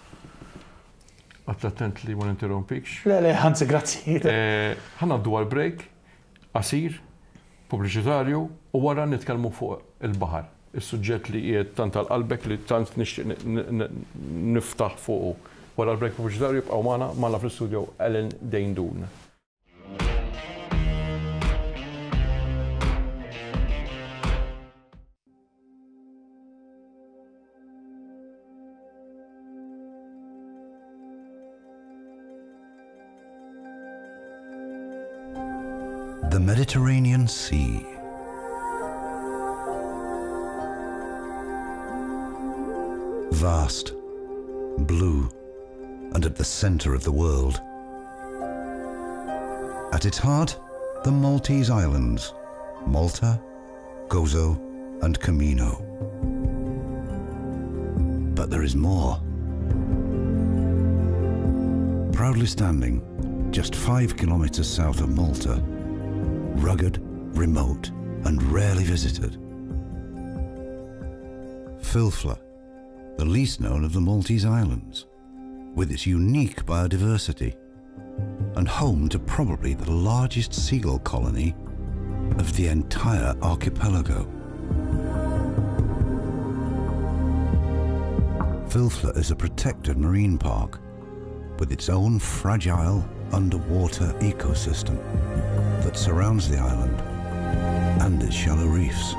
Attent li ma ninterrompikx. Le, le, ħanzi, grazzi. Ħanna dwar break, qasir, pubbliċitarju u wara nitkellmu fuq il-baħar. Is-suġġett li qiegħed tant tal-qalbek li tant nixtieq niftaħ fuq. Wara l-break pubbliċitarju bqgħu magħna magħna fl-istudju Ellen Dejndun. The Mediterranean Sea. Vast, blue, and at the center of the world. At its heart, the Maltese Islands, Malta, Gozo, and Comino. But there is more. Proudly standing just five kilometers south of Malta, rugged, remote, and rarely visited. Filfla, the least known of the Maltese Islands, with its unique biodiversity, and home to probably the largest seagull colony of the entire archipelago. Filfla is a protected marine park with its own fragile underwater ecosystem that surrounds the island and its shallow reefs.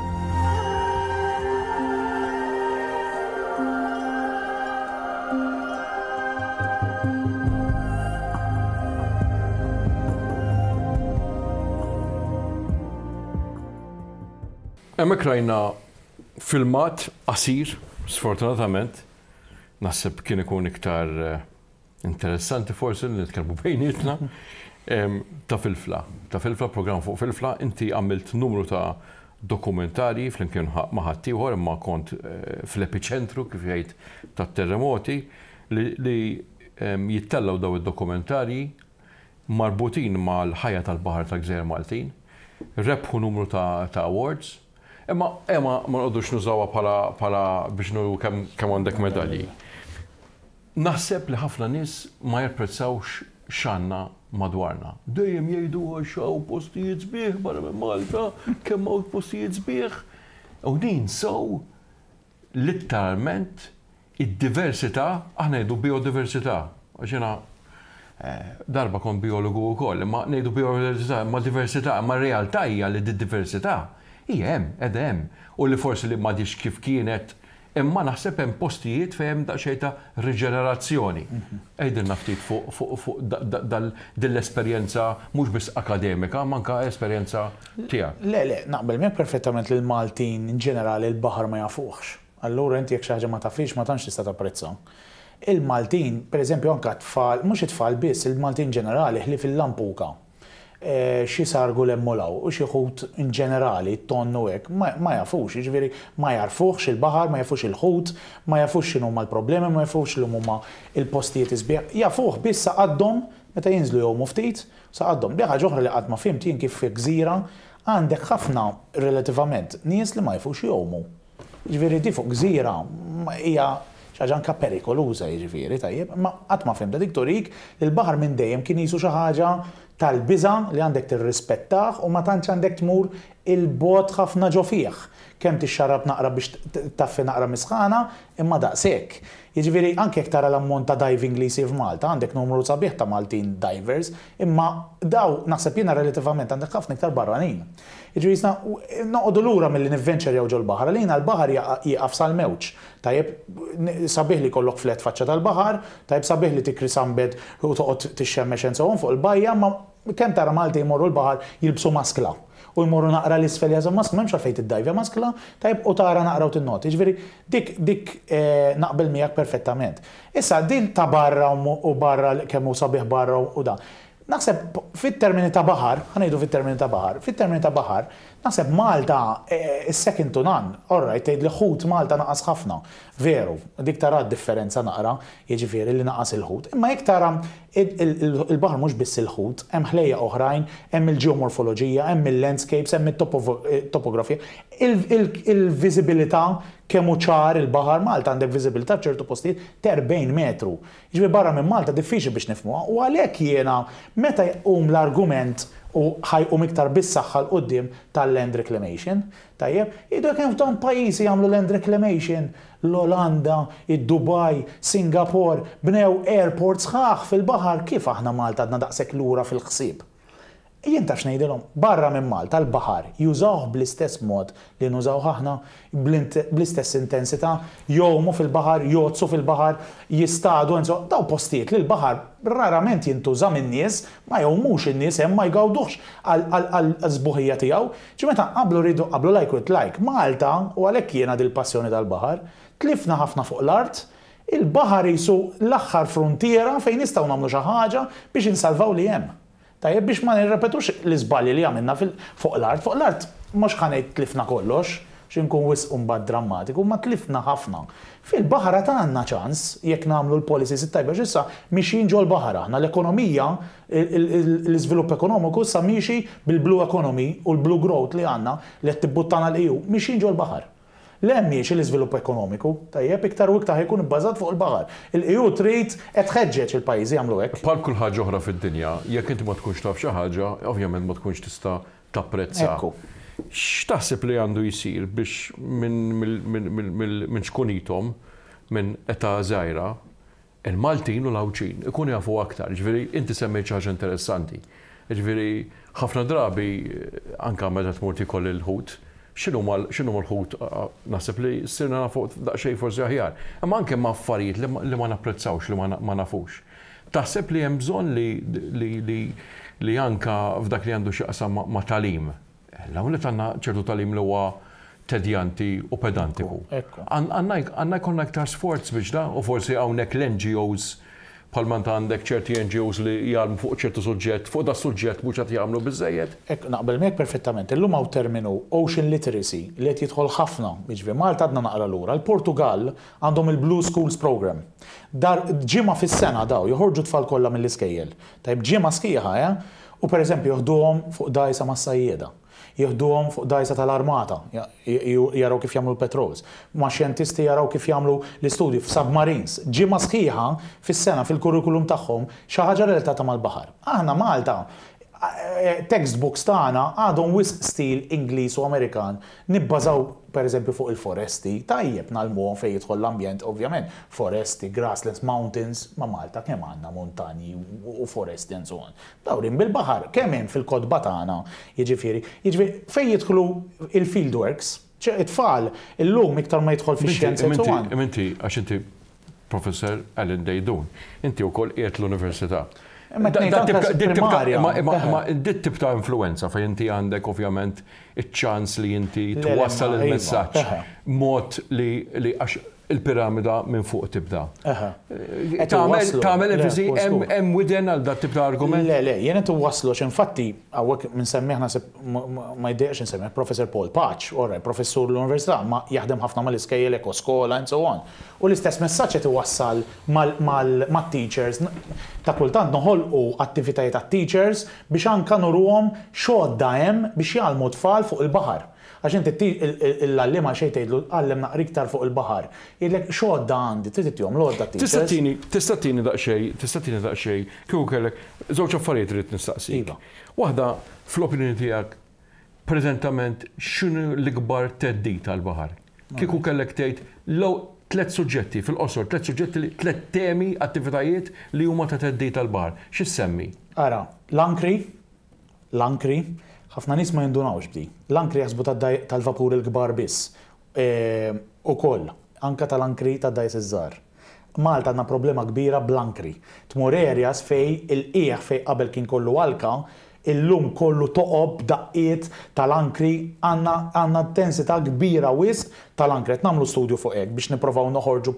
Hemmhekk rajna filmat qasir, sfortunatament, naħseb kien ikun iktar interessanti forsi li nitkellmu bejnietna, ta' Filfla. Ta' Filfla, programm fuq Filfla, inti għamilt numru ta' dokumentari flimkien ma' ħaddieħor imma kont fl-epiċentru kif jgħid tat-terremoti li jittellaw daw id-dokumentari marbutin mal-ħajja tal-baħar ta' Gżejjer Maltin, rebħu numru ta' awards, imma imma ma nqogħdux nużawha bħala biex nuru kemm għandek medalji. Naħseb li ħafna nies ma japprezzawx x'għandna madwarna. Dejjem jgħidu xaw postijiet sbieħ barra minn Malta, kemm hawn postijiet sbieħ. U din sew literalment id-diversità, aħna ngħidu biodiversità. Għax jiena darba kont biologu wkoll, imma ngħidu biodiversità, ma diversità, ma realtà hija li d-diversità hija hemm, qiegħda hemm. U li forsi li m'għadix kif kienet, imma naħseb hemm postijiet fejn daqsxejn ta' riġenerazzjoni. Ejdilna ftit fuq dell-esperjenza mhux biss akademika, manka esperjenza tiegħek. Le, le, naqbel miegħek perfettament li l-Maltin in ġenerali l-baħar ma jafuhx. Allura inti jekk xi ħaġa ma tafix ma tantx tista' tapprezza. Il-Maltin, pereżempju anke tfal, mhux it-tfal biss, il-Maltin ġenerali ħlief il-lampuka. Xi sargu l-emmolaw u xi ħut in ġenerali tonnu hekk ma jafux, jiġifieri ma jarfuhx il-baħar, ma jafux il-ħut, ma jafux x'inhuma l-problemi, ma jafux li huma il-postijiet isbieħ. Jafuh biss saqadhom meta jinżlu jew ftit, saqadhom. Di ħaġa oħra li qatt ma fimt jien kif fi gżira għandek ħafna relattivament nies li ma jafux jgħumu. Jiġifieri di fuq gżira hija ħaġa anke perikoluża jiġifieri tajjeb, ma qatt ma fimt dik turik li l-baħar minn dejjem kien jisu xi ħaġa tal-biża li għandek tirrispettah u ma tantx għandek tmur il-bot ħafna ġo fih. Kemm tixxarab naqra biex taffi naqra misħana, imma daqshekk. Jiġifieri anke jekk tara l-ammont ta' diving li jsir f'Malta, għandek numru sabiħ ta' Maltin divers, imma daw naħseb jiena relattivament għandek ħafna iktar barranin. Jiġifieri noqogħdu lura milli nivvenċerjaw ġol baħar, għalina l-baħar jieqaf sal-mewġ. Tajjeb sabiħ li kollok flet faċċa tal-baħar, tajjeb sabiħ li tikri sambed u toqgħod tixxemmex insewhom fuq il-bajja, ma kemm tara Malti jmorru l-baħar jilbsu maskla. U jmorru naqra l-isfel jażam maskla, m'hemmx għalfejn tiddajvja maskla, tajb u tara naqra u tinnoti. Ġifieri dik dik naqbel miegħek perfettament. Issa din ta' barra u barra kemm hu sabiħ barra u da. Naħseb fit-termini ta' baħar, ħanejdu fit-termini ta' baħar, fit-termini ta' baħar, naħseb Malta is-second to none, orrajt tgħid li ħut Malta naqas ħafna, veru, dik tara d-differenza naqra, jiġifieri li naqas il-ħut. Imma jekk tara il-baħar mhux biss il-ħut, hemm ħlejja oħrajn, hemm il-ġeomorfoloġija, hemm il-landscapes, hemm it-topografija, il-viżibilità kemm hu ċar il-baħar Malta għandek viżibilità f'ċertu postijiet ta' erbgħin metru. Jiġifieri barra minn Malta diffiċli biex nifhmuha u għalhekk jiena meta jqum l-argument u ħajqum iktar bis-saħħa l-qudiem tal-land reclamation, tajjeb, jidu kemm f'dan pajjiżi jagħmlu land reclamation, l-Olanda, id-Dubai, Singapore, bnew airports sħaħ fil-baħar, kif aħna Malta għadna daqshekk lura fil-ħsieb. Jien taf ngħidilhom barra minn Malta l-baħar jużawh bl-istess mod li nużawh aħna bl-istess intensità, jgħumu fil-baħar, jgħozzu fil-baħar, jistadu, daw postijiet li l-baħar rarament jintuża min-nies, ma jgħumux in-nies hemm ma jgawdux għall-żbuħija tiegħu. Ġi meta qablu rridu qablu like with like, Malta u għalhekk jiena dil-passjoni tal-baħar, tlifna ħafna fuq l-art, il-baħar jisu l-aħħar frontiera fejn nistgħu nagħmlu xi ħaġa biex insalvaw li hemm. Tajjeb biex ma nirrepetux l-iżbalji li għamilna fuq l-art. Fuq l-art mhux ħanejt tlifna kollox, x'inkun wisq mbagħad drammatiku, ma tlifna ħafna. Fil-baħar ta' għandna ċans jekk nagħmlu l-policies it-tajba x'issa mixjin ġol baħar aħna l-ekonomija, l-iżvilupp ekonomiku issa miexi bil-blue economy u l-blue growth li għandna li qed tibbuttana l-E U mixjin ġol baħar. L-emmiex l-iżvilupp ekonomiku, tajjeb iktar u iktar jkun ibbażat fuq il-baħar. Il-E U trid qed tħeġġeġ il-pajjiżi jagħmlu hekk. Bħal kull ħaġa oħra fid-dinja, jekk inti ma tkunx taf xi ħaġa, ovvjament ma tkunx tista' tapprezza. X'taħseb li għandu jsir biex minn xkunitom minn età żgħira il-Maltin u l-Awċin ikunu jafu aktar. Ġifieri inti semmejt xi ħaġa interessanti. Ġifieri ħafna drabi anke meta tmur tikol il-ħut, x'inhu l-ħut naħseb li sirna nafu daqsxejn forsi aħjar. Imma anke ma' affarijiet li ma napprezzawx, li ma nafux. Taħseb li hemm bżonn li anke f'dak li għandu xi qasam ma' talim. L-hawnhekk għandna ċertu talim li huwa tedjanti u pedantiku. Għandna jkollna iktar sforz biex da, u forsi hawnhekk l-N G Os bħalma anta għandek ċerti N G Os li jgħalmu fuq ċertu suġġett, fuq da suġġett mhux qed jagħmlu biżejjed. Ek naqbel mek perfettament. Illum hawn terminu Ocean Literacy li qed jidħol ħafna, jiġri Malta għadna naqra lura. L-Portugal għandhom il-Blue Schools Program. Dar ġimgħa fis-sena daw joħorġu tfal kollha mill-iskejjel. Tajb ġimgħa sħiħa, eh? U pereżempju joħduhom fuq dajsa mas-sajjieda. Jieħduhom fuq dajsa tal-armata, jaraw kif jagħmlu l-petrols. Ma' xjentisti jaraw kif jagħmlu l-istudju f'submarines. Ġimgħa sħiħa fis-sena fil-kurrikulum tagħhom xi ħaġa relatata mal-baħar. Aħna Malta textbooks tagħna għadhom wisq stil Ingliż u Amerikan nibbażaw pereżempju fuq il-foresti, tajjeb nagħlmuhom fejn jidħol l-ambjent ovvjament, foresti, grasslands, mountains, ma' Malta kemm għandna montanji u foresti and so on. Dawrin bil-baħar, kemm hemm fil-kodba tagħna, jiġifieri, jiġifieri fejn jidħlu il-fieldworks, it-tfal illum iktar ma jidħol fix-xjenza and so on. Inti għax inti Professor Alan Dejdun, inti wkoll qiegħed l-Università. Ma dit tip ta' influenza fej inti għandek ovvjament iċ-ċans li inti twassal il-messaġġ mod li għax il-piramida minn fuq tibda. Tagħmel enfasi hemm widen għal dat tip ta' argument? Le, le, jien qed waslu x'infatti hawnhekk minsemmih naħseb ma jdejqx insemmih Professor Paul Patch, oraj, professur l-Università, ma jaħdem ħafna mal-iskejjel ekoskola and so on. U l-istess messaġġ qed iwassal mat-teachers ta' kultant noħolqu attivitajiet tat-teachers biex anke nurhom x'għodda hemm biex jgħallmu tfal fuq il-baħar. Għax inti l-għallima xejn tgħidlu għallem naqra iktar fuq il-baħar. Jgħidlek x'għodda għandi, trid tihom l-għodda teachers. Tista' tini daqsxejn, tista' tini daqsxejn kieku kellek żewġ affarijiet rid nistaqsik. Waħda fl-opinjoni tiegħek preżentament x'inhu l-ikbar theddid għall-baħar? Kieku kellek tgħid l tliet suġġetti fil-qosor, tliet suġġetti, tliet temi, attivitajiet li huma ta' theddid tal-baħar. X'issemmi? Ara, l-ankri, l-ankri, ħafna nies ma jindunawx bdi. L-ankri jaħsbu tal-vapur il-kbar biss. Ukoll, anke tal-ankri tad-dajs iż-żgħar. Malta għandna problema kbira bl-ankri. Tmur areas fej il-qiegħ fej qabel kien kollu alka, illum kollu toqob daqqiet tal-ankri għandna densità kbira wisq tal-ankri. Qed nagħmlu studju fuq hekk biex nipprovaw noħorġu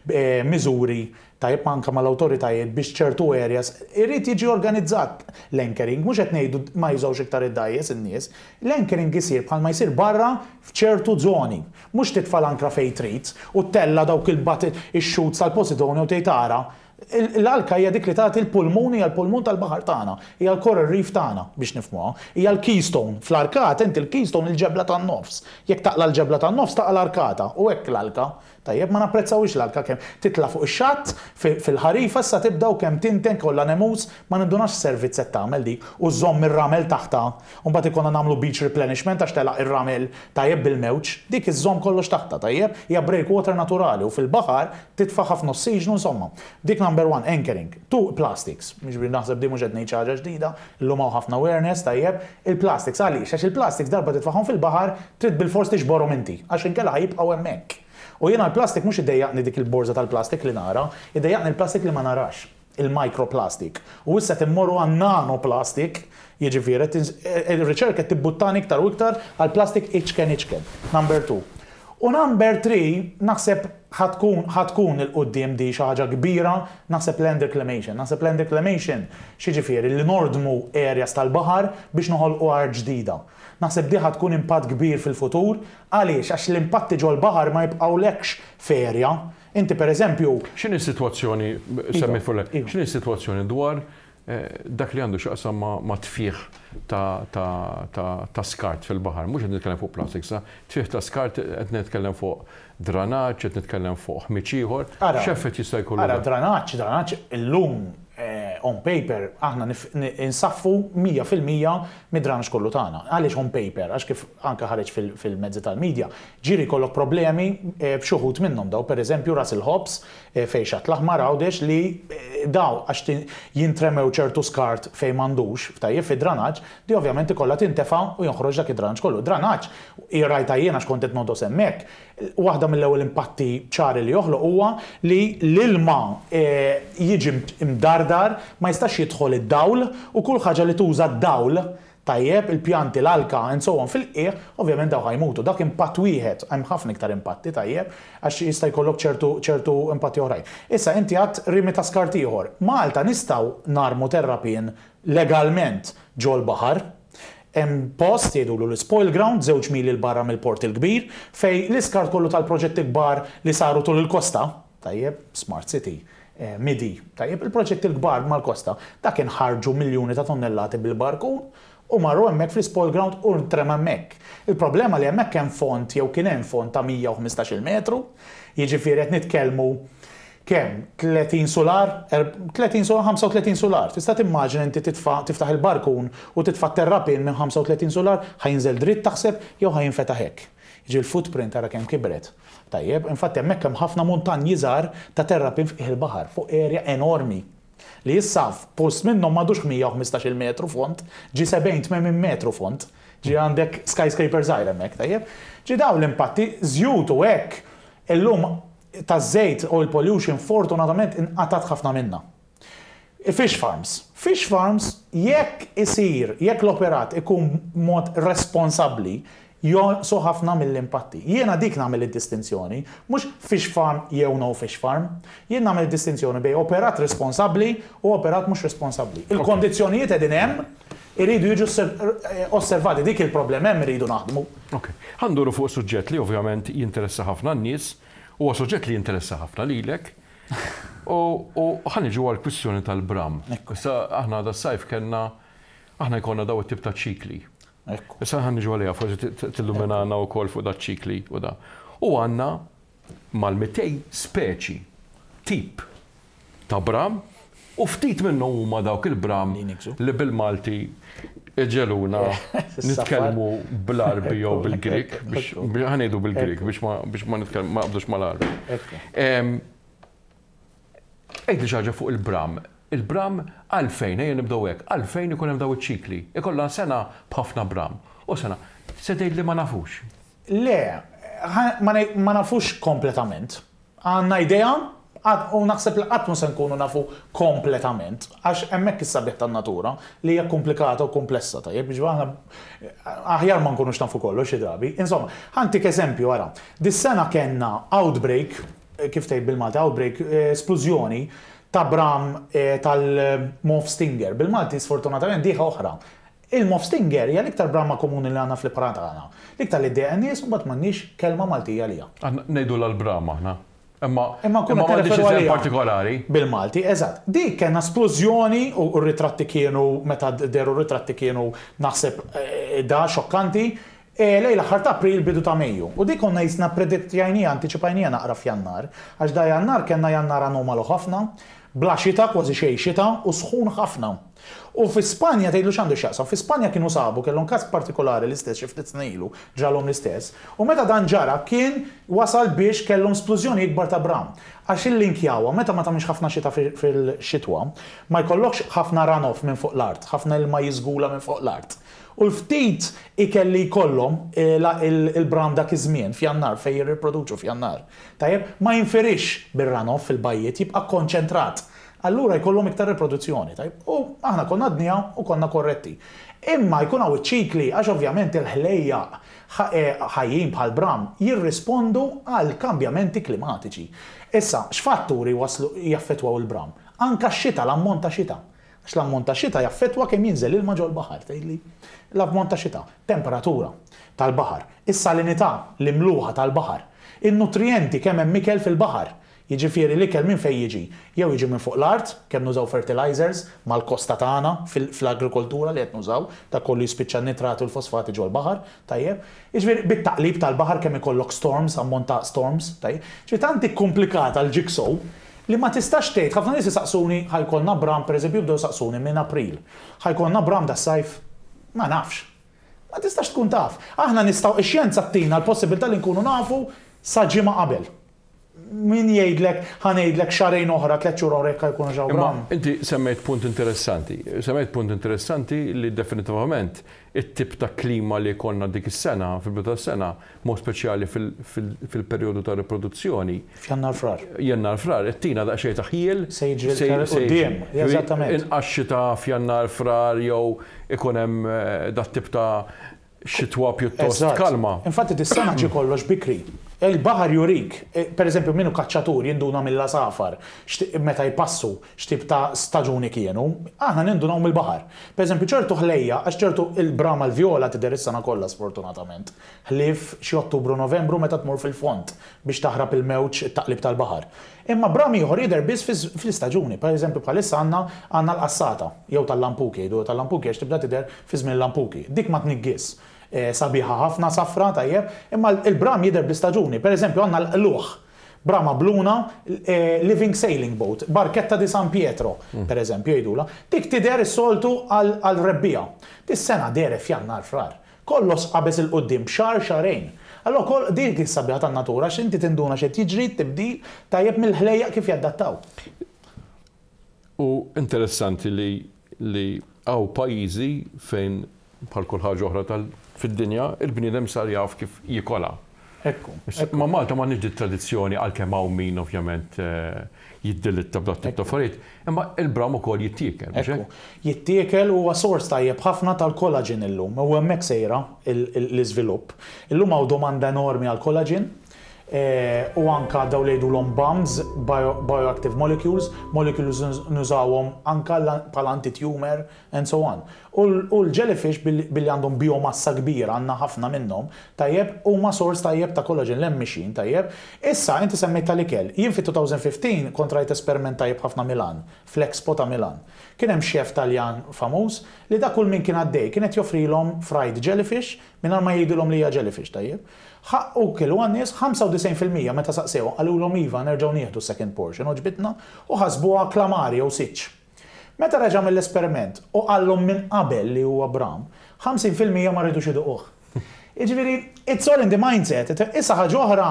miżuri tajjeb anke mal-awtoritajiet biex ċertu areas irid jiġi organizzat l-anchoring, mhux qed ngħidu ma jużawx iktar id-dajjes in-nies. L-anchoring isir bħalma jsir barra f'ċertu żoni. Mhux titfal ankra fejn trid u tella dawk il-bat ix-xut tal-Posidonja u tgħid ara l-alka hija dik li tagħti l-pulmuni hija l-pulmun tal-baħar tagħna, hija l-coral reef tagħna biex nifhmuha, hija l-keystone. Fl-arkat inti l-keystone il-ġebla tan-nofs. Jekk taqla l-ġebla tan-nofs taqla l-arkata u hekk l-alka. Tajjeb ma napprezzawx l-alka kemm titla' fuq ix-xatt fil-ħarifa issa tibdaw kemm tinten kollha nemus ma nindunax servizz qed tagħmel dik u żomm ir-ramel taħta. U mbagħad ikolna nagħmlu beach replenishment għax telaq ir-ramel tajjeb bil-mewġ, dik iż-żomm kollox taħta tajjeb hija breakwater naturali u fil-baħar titfa' ħafna ossiġnu insomma. Dik number one, anchoring. Two, plastics. Miġbir naħseb di mhux qed ngħid ħaġa ġdida, illum hawn ħafna awareness tajjeb. Il-plastics għaliex għax il-plastics darba titfa'hom fil-baħar trid bil-fors tixborhom inti għax inkella ħajibqgħu hemmhekk. U jiena l-plastik mhux iddejjaqni dik il-borża tal-plastik li nara, iddejjaqni l-plastik li ma narax, il-microplastic. U issa timmorru għan nanoplastic, jiġifieri ir-riċerka tibbuttani iktar u iktar għal plastik iċken iċken. Number two. U number three, naħseb ħatkun il-qoddim di xi ħaġa kbira, naħseb land reclamation. Naħseb land reclamation xiġifieri li nordmu areas tal-baħar biex noħolqu art ġdida. Naħseb di ħatkun impatt kbir fil-futur, għaliex għax l-impatti ġol baħar ma jibqgħulekx ferja. Inti pereżempju. X'inhi s-sitwazzjoni semmi fullek? X'inhi s-sitwazzjoni dwar dak li għandu x'aqsam ma tfieħ ta' skart fil-baħar, mhux qed nitkellem fuq plastik, sa tfieħ ta' skart qed nitkellem fuq dranaġġ, qed nitkellem fuq ħmiċ ieħor. X'effett jista' jkollu? Ara dranaġġ, dranaġġ illum on paper aħna insaffu mija fil-mija mid-dranaġġ kollu tagħna. Għaliex on paper, għax kif anke ħareġ fil-mezzi tal-medja, ġieri jkollok problemi b'xi wħud minnhom daw, pereżempju ras il-ħobs fejn xatt l-aħmar għawdex li daw għax jintremew ċertu skart fejn m'għandux f'tajjeb fid-dranaġġ, di ovvjament ikollha tintefa' u jonħroġ dak id-dranaġġ kollu. Dranaġġ irrajta jiena x'kont qed nodos hemmhekk. Waħda mill-ewwel impatti ċari li joħloq huwa li l-ilma jiġi mdardar ma jistax jidħol id-dawl u kull ħaġa li tuża d-dawl tajjeb, il-pjanti, l-alka, and so on fil-qiegħ, ovvjament daw ħajmutu. Dak impatt wieħed, hemm ħafna iktar impatti tajjeb, għax jista' jkollok ċertu ċertu impatti oħrajn. Issa inti għadd rimi ta' skart ieħor. Malta nistgħu narmu terrapin legalment ġol baħar. Hemm post jgħidulu l-spoil ground, żewġ mili l barra mill-port il-kbir, fej l-iskart kollu tal-proġetti kbar li saru tul il-kosta, tajjeb, Smart City, Midi, tajjeb, il-proġetti l-kbar mal-kosta, dak inħarġu miljuni ta' tonnellati bil-barkun u marru hemmhekk fl-spoil ground u ntrema hemmhekk. Il-problema li hemmhekk hemm font jew kien hemm font ta' mija u ħmistax-il metru, jiġifieri qed nitkellmu kemm tletin solar, tletin solar, ħamsa u tletin solar. Tista' timmaġina inti tiftaħ il-barkun u titfa' terrapin minn ħamsa u tletin solar, ħajinżel dritt taħseb jew ħajinfetaħ hekk. Jiġi l-footprint ara kemm kibret. Tajjeb, infatti hemmhekk hemm ħafna muntanji żgħar ta' terrapin fuq il-baħar, fuq area enormi. Li issa post minnhom m'għadux mija u ħmistax-il metru font, ġi sebgħin tmien metru font, ġi għandek skyscraper żgħir hemmhekk, tajjeb. Ġi daw l-impatti żjud u hekk illum ta' żejt oil pollution fortunatament inqatat ħafna minna. Fish farms. Fish farms jekk isir, jekk l-operat ikun mod responsabbli, jonsu ħafna mill-impatti. Jiena dik nagħmel id-distinzjoni, mhux fish farm jew no fish farm, jien nagħmel id-distinzjoni bejn operat responsabbli u operat mhux responsabbli. Il-kondizzjonijiet qegħdin hemm iridu jiġu osservati, dik il-problema hemm iridu naħdmu. Ok. Ħanduru fuq suġġett li ovvjament jinteressa ħafna n-nies, huwa suġġett li jinteressa ħafna lilek. U ħaniġu għal-kwistjoni tal-bram. Issa aħna da sajf kellna aħna jkollna daw it-tip ta' ċikli. Issa ħaniġu għalija forsi tilluminana wkoll fuq da' ċikli u da. U għandna mal-mitej speċi tip ta' bram u ftit minnhom huma dawk il-bram li bil-Malti iġeluna nitkellmu bl-Arbi jew bil-Grik, biex ħanejdu bil-Grik biex ma nitkellmu ma qabdux mal-Arbi. Ejdi ħaġa fuq il-bram. Il-bram għalfejn, ejja nibdew hekk, għalfejn ikun hemm daw iċ-ċikli. Ikollha sena b'ħafna bram. U sena, se tgħid li ma nafux. Le, ma nafux kompletament. Għandna idea, u naħseb li qatt se nkunu nafu kompletament, għax hemmhekk is-sabiħ tan-natura li hija komplikata u komplessa tajjeb biex aħna aħjar ma nkunux nafu kollox xi drabi. Insomma, ħantik eżempju wara. Dis-sena kellna outbreak, kif tgħid bil-Malti, outbreak, esplużjoni ta' bram tal-Moth Stinger. Bil-Malti sfortunatament dieħa oħra. Il-Moth Stinger hija l-iktar bramma komuni li għandna fl-Ipprat tagħna. L-iktar li d-D N S u mbagħad m'għandniex kelma Maltija għalija. Ngħidu l-bram aħna. Imma kuna telefonu partikolari. Bil-Malti, eżatt. Dik kena esplużjoni u r-ritratti kienu, meta deru r-ritratti kienu naħseb da xokkanti, lejla ħar ta' April bidu ta' Mejju. U dik konna jisna predittjajnija, anticipajnija naqra f'Jannar, għax da Jannar kena Jannar anomalu ħafna, bla xita, kważi xej xita, u sħun ħafna. U fi Spanja tgħidlu x'għandu x'jaqsam. Fi Spanja kienu sabu kellhom każ partikolari l-istess xi ftit snilu ġalhom l-istess. U meta dan ġara kien wasal biex kellhom splużjoni ikbar ta' bram. Għax il-linkjawha meta ma tagħmilx ħafna xita fil-xitwa, ma jkollokx ħafna runoff minn fuq l-art, ħafna ilma jiżgula minn fuq l-art. U l-ftit ikelli jkollhom il-bram dak iż-żmien f'Jannar fejn jirriproduċu f'Jannar. Tajjeb ma jinferix bir-runoff fil-bajjiet jibqa' konċentrat. Allura jkollhom iktar riproduzzjoni, tajb. U aħna konna dnija u konna korretti. Imma jkun hawn iċ-ċikli għax ovvjament il-ħlejja ħajjin bħal bram jirrispondu għal kambjamenti klimatiċi. Issa, x'fatturi waslu jaffettwaw il-bram? Anka x-xita, l-ammont ta' xita. Għax l-ammont ta' xita jaffettwa kemm jinżel ilma ġol baħar, tgħidli. L-ammont ta' xita, temperatura tal-baħar, is-salinità l-imluħa tal-baħar, in-nutrienti kemm hemm ikel fil-baħar. Jiġifieri l-ikel minn fejn jiġi, jew jiġi minn fuq l-art, kemm nużaw fertilizers mal-kosta tagħna fl-agrikoltura li qed nużaw, ta' kollu jispiċċa n-nitrati u l-fosfati ġol baħar, tajjeb. Jiġifieri bit-taqlib tal-baħar kemm ikollok storms, ammont ta' storms, tajjeb. Ġifieri tanti komplikata l-jigsaw li ma tistax tgħid, ħafna nies isaqsuni ħajkollna bram pereżempju bdew saqsuni minn April. Ħajkollna bram das-sajf? Ma nafx. Ma tistax tkun taf. Aħna nistgħu ix-xjenza ttina l-possibilità li nkunu nafu sa ġimgħa qabel. min jgħidlek, ħanejdlek xarejn oħra, tliet xhur oħra jekk jkunu ġew bram. Inti semmejt punt interessanti. Semmejt punt interessanti li definitivament it-tip ta' klima li konna dik is-sena, fil-bidu tas-sena, mod speċjali fil-perjodu ta' riproduzzjoni. F'jannar frar. Jannar frar, it-tina daqsxejn ta' ħiel. Se jiġri quddiem, eżattament. Inqaxxita f'jannar frar jew ikun hemm dat-tip ta' xitwa pjuttost kalma. Infatti dis-sena ġi kollox bikri. Il-baħar jurik, per eżempju minnu kaċċatur jinduna mill-safar, meta jpassu x'tip ta' staġuni kienu, aħna nindunaw mill-baħar. Per eżempju ċertu ħlejja, għax ċertu il-brama l-vjola tidher is-sena kollha sfortunatament. Ħlief xi Ottubru Novembru meta tmur fil-font biex taħrab il-mewġ it-taqlib tal-baħar. Imma bram ieħor jidher biss fl-istaġuni, per eżempju bħalissa għandna għandna l-qassata jew tal-lampuki, jgħidu tal-lampuki għax tibda tidher fi żmien lampuki. Dik ma tniggis. Sabiħa ħafna safra tajjeb, imma il-bram jidher bl-istaġuni. Per eżempju għandna l-luħ, brama bluna, living sailing boat, barketta di San Pietro, per eżempju jgħidula, dik tidher is-soltu għal-rebbija. Dis-sena dere f'jannar frar. Kollox qabeż il-qoddim b'xar xarejn. Allora kol dik is-sabiħa tan-natura x'inti tinduna xi tiġri tibdil tajjeb mill-ħlejja kif jaddattaw. U interessanti li li hawn pajjiżi fejn bħal kull ħaġa oħra tal fid-dinja, il-bniedem sar jaf kif jikola. Ekku. Ma Malta ma niddi tradizzjoni għalkemm hawn min ovvjament jiddilitta b'dat tip ta' affarijiet, imma il-bram ukoll jittiekel. Jittiekel huwa sors tajjeb ħafna tal-kollaġin illum, u hemmhekk sejra l-iżvilupp. Illum hawn domanda enormi għal kollaġin. U anka daw li jgħidulhom B A M S, bioactive molecules, molecules nużawhom anka bħala anti-tumor and so on. U l-jellyfish billi għandhom biomassa kbira, għandna ħafna minnhom, tajjeb huma sors tajjeb ta' kollaġin l-hemm tajjeb. Issa inti semmejt tal-ikel. Jien fit-twenty fifteen kontrajt esperiment tajjeb ħafna Milan, fl-Expo ta' Milan. Kien hemm xef Taljan famuż li da kull min kien għaddej kienet joffrilhom fried jellyfish mingħajr ma jgħidulhom li hija jellyfish tajjeb. U kellu għannis ninety-five fil-mija meta saqsew għalulhom iva nerġgħu nieħdu second portion u ġbitna u ħasbuha klamari jew siċċ. Meta reġa' mill-esperiment u qallhom minn qabel li huwa bram, fifty fil-mija ma rridux iduquh. Jiġifieri, it's all in the mindset. Issa ħaġa oħra,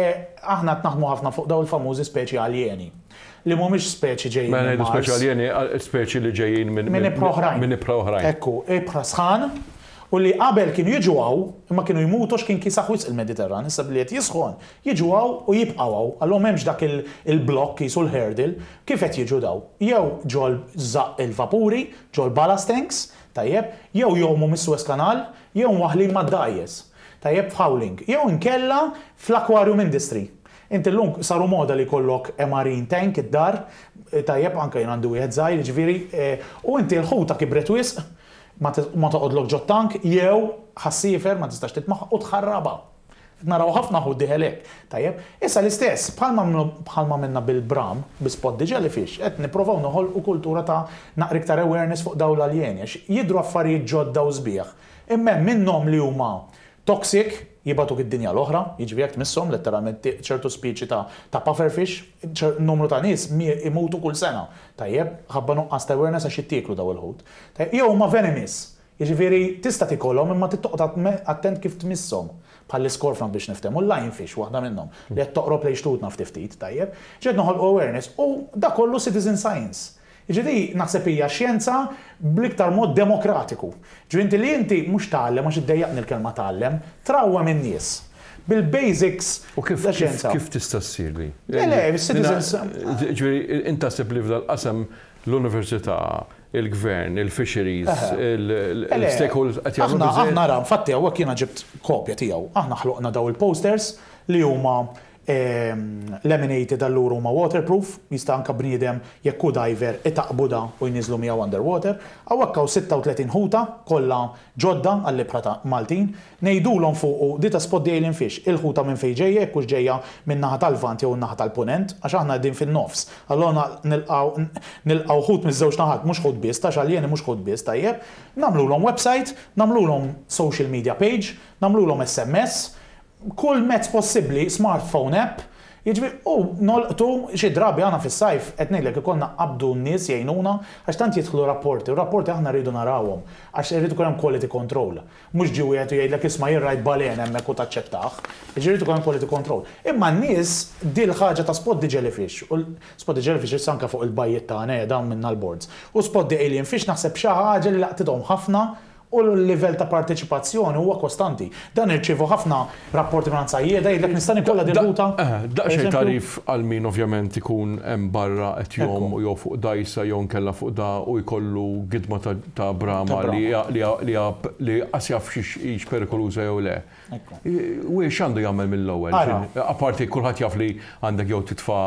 aħna qed naħdmu ħafna fuq daw il-famużi speċi aljeni. Li mhumiex speċi ġejjin. Ma ngħidu speċi aljeni, speċi li ġejjin minn minn iproħrajn. Minn iproħrajn. Ekku, ibra sħan. U li qabel kienu jiġu għaw, imma kienu jmutu x'kien kisaħ wisq il-Mediterran, issa bliet jisħon, jiġu għaw u jibqaw għaw, għallhom hemmx dak il-blokk jisu l-herdil, kif qed jiġu daw? Jew ġol żaq il-vapuri, ġol ballast tanks, tajjeb, jew jomu mis-Suez Kanal, jew waħlin mad-dajjes, tajjeb f'howling, jew inkella fl-aquarium industry. Inti l-lum saru moda li kollok marine tank id-dar, tajjeb anke jien għandu wieħed żgħir, jiġifieri, u inti l-ħuta kibret wisq, ma toqgħodlok ġo tank jew ħassiefer ma tistax titmaħ u tħarraba. Naraw ħafna ħuddi hekk. Tajjeb, issa l-istess bħalma minna bil-bram, bi-spot di jellyfish, qed nippruvaw noħolqu kultura ta' naqra iktar awareness fuq dawn l-aljeni għax jidhru affarijiet ġodda u sbieħ. Imma minnhom li huma toxic jibgħatu id-dinja l-oħra, jiġifieri jekk tmisshom letteralment ċertu speċi ta' pufferfish, numru ta' nies imutu kull sena. Tajjeb, ħabba nuqqas ta' awareness għax jittieklu daw il-ħut. Jew huma venomous. Jiġifieri tista' tikollhom imma tittoqgħod attent kif tmisshom. Bħall-iskorfran biex niftehmu, l-lionfish waħda minnhom li qed toqrob lejn xtutna ftit, tajjeb. Ġed noħolqu awareness u da kollu citizen science. Jiġifieri naħseb hija xjenza bl-iktar mod demokratiku. Ġifieri li inti mhux tgħallem għax iddejjaqni l-kelma tgħallem, trawwa min-nies. Bil-basics u kif kif tista' ssir li? Le, le, citizens. Ġifieri intaħseb li f'dal qasam l-università, il-gvern, il-fisheries, il-stakeholders qed jagħmlu aħna ra, infatti hawnhekk jiena ġibt kopja tiegħu. Aħna ħloqna daw il-posters li huma laminated allura huma waterproof, jista' anke bniedem jekk hu diver itaqbu da u jniżlu miegħu underwater. Hawnhekk hawn sittatletin ħuta kollha ġodda għall-libra ta' Maltin, ngħidulhom fuq dita spot the alien fish, il-ħuta minn fejn ġejja jekk hux ġejja minn naħa tal-vant jew naħa tal-punent, għax aħna qegħdin fin-nofs. Allura nilqgħu nilqgħu ħut miż-żewġ naħat mhux ħut biss, tax aljeni mhux ħut biss tajjeb, nagħmluhom website, nagħmluhom social media page, nagħmluhom S M S, kull mezz possibbli, smartphone app, Jiġifieri u nolqtu xi drabi għana fis-sajf qed ngħidlek ikollna qabdu n-nies jgħinuna għax tant jidħlu rapporti, u rapporti aħna rridu narawhom għax irid ikun hemm quality control. Mhux ġiew qed jgħidlek isma' jirrajt balen hemmhekk u taċċettah. Jiġifieri ikun hemm quality control. Imma n-nies din ħaġa ta' Spot the Jellyfish. U Spot the Jellyfish issa anke fuq il-bajjiet tagħna dawn minna l-boards. U Spot the Alien Fish naħseb xi ħaġa li laqtithom ħafna u l-livell ta' parteċipazzjoni huwa kostanti. Dan irċievu ħafna rapporti minn sajjieda jgħidlek nista' nikollha dirbuta. Daqsxejn tarif għal min ovvjament ikun hemm barra qed jom jew fuq dajsa jew nkella fuq da u jkollu gidma ta' brama li qasjaf xiex perikoluża jew le. U x'għandu jagħmel mill-ewwel? Apparti kulħadd jaf li għandek jew titfa'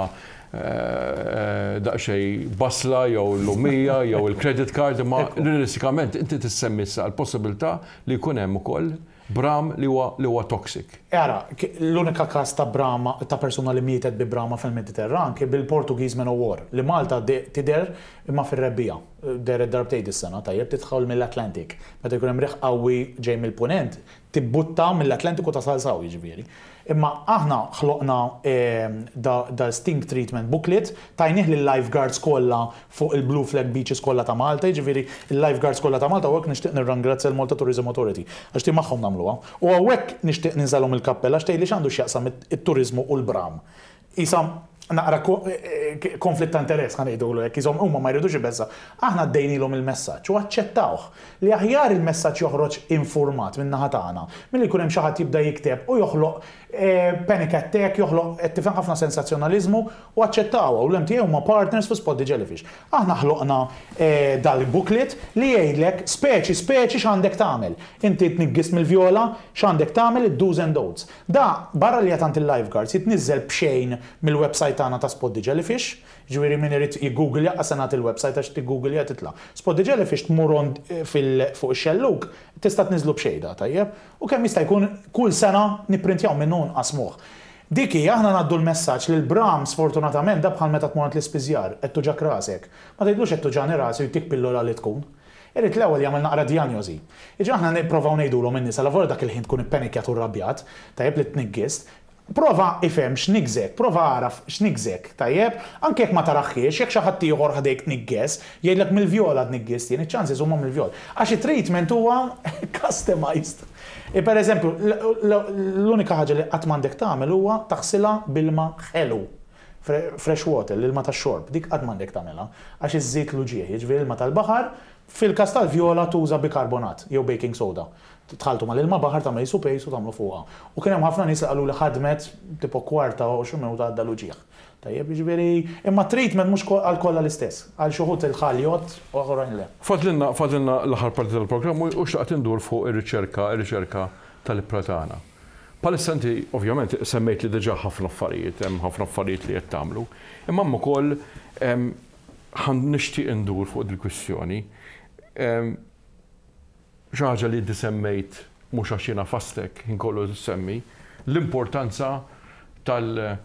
daqxej basla jew l-lumija jew il-credit card, imma realistikament inti tissemmi issa l-possibilità li jkun hemm ukoll bram li huwa li huwa toxic. Ara, l-unika każ ta' brama ta' persuna li mietet bi brama fil-Mediterran kien bil-Portuguese Man o' War li Malta tidher imma fir-rebbija. Der darbtejn is-sena tajjeb tidħol mill-Atlantik. Meta jkun hemm riħ qawwi ġej mill-punent, tibbutta mill-Atlantiku ta' salsaw jiġifieri. Imma aħna ħloqna da Sting Treatment Booklet tajnih lil lifeguards kollha fuq il-Blue Flag Beaches kollha ta' Malta, jiġifieri il-lifeguards kollha ta' Malta u hekk nixtieq nirrangrazzja l-Malta Tourism Authority għax tie magħhom nagħmluha. U hawnhekk nixtieq ninżalhom il-kappella għax tgħidli x'għandu x'jaqsam it-turiżmu u l-bram. Isam naqra konflitt ta' interess ħanejdu hekk iżhom huma ma jridux ibezza. Aħna ddejnilhom il-messaġġ u aċċettawh li aħjar il-messaġġ joħroġ infurmat minn naħa tagħna milli jkun hemm xi ħadd jibda jikteb u joħloq panic attack, joħloq qed tifhem ħafna sensazzjonaliżmu u aċċettawha u l-M T A huma partners fi Spot the Jellyfish. Aħna ħloqna dal-booklet li jgħidlek speċi speċi x'għandek tagħmel. Inti tniggis mill-vjola x'għandek tagħmel id-do's and don'ts. Da barra li qed il-lifeguards jitniżżel b'xejn mill-website tagħna ta' Spot the Jellyfish, ġifieri min irid jiggoogle jaqqa' se nagħti il-website għax tiggoogle hija titla'. Spot the Jellyfish tmur fuq ix-xelluk tista' tniżlu b'xejda tajjeb u kemm jista' jkun kull sena nipprintjaw minnu nqasmuh. Diki aħna ngħaddu l-messaġġ li l-bram sfortunatament da bħal meta tmur l-ispiżjar qed tuġak rasek. Ma tgħidlux qed tuġani rasi u jtik pillola li tkun. Irid l-ewwel jagħmel naqra dijanjosi. Jiġi aħna nippruvaw ngħidulhom in-nies għal dak il-ħin tkun ippanikjat u rrabjat, tajjeb li tniggist. Prova ifhem x'nigżek, prova araf x'nigżek, tajjeb, anke jekk ma taraħħiex, jekk xi ħadd ieħor ħadejk tniggess, jgħidlek mill-vjola tniggis jien, iċ-chances huma mill-vjola. Għax it-treatment huwa customized. Pereżempju, l-unika ħaġa li qatt m'għandek tagħmel huwa taħsilha bilma ħelu. Fresh water, l-ilma tax-xorb, dik qatt m'għandek tagħmelha għax iż-żejt luġieħ, jiġifieri l-ilma tal-baħar fil-każ tal-vjola tuża bikarbonat jew baking soda. Tħaltu mal-ilma baħar tagħmel isu pejs u tagħmlu fuqha. U kien hemm ħafna nies li qalu li ħadmet tipo kwarta u xi minuta għadda luġieħ. Tajjeb, jiġifieri imma treatment mhux għal kollha l-istess, għal xi wħud il-ħaljot u oħrajn le. Fadlilna fadlilna l-aħħar parti tal-programm u xtaqt indur fuq ir-riċerka, ir-riċerka tal-ibra tagħna. Palissa inti ovvjament semmejt li diġà ħafna affarijiet, hemm ħafna affarijiet li qed tagħmlu, imma hemm ukoll ħan nixtieq indur fuq il-kwistjoni. Ħaġa li inti semmejt mhux għax jiena fastek inkollu semmi l-importanza tal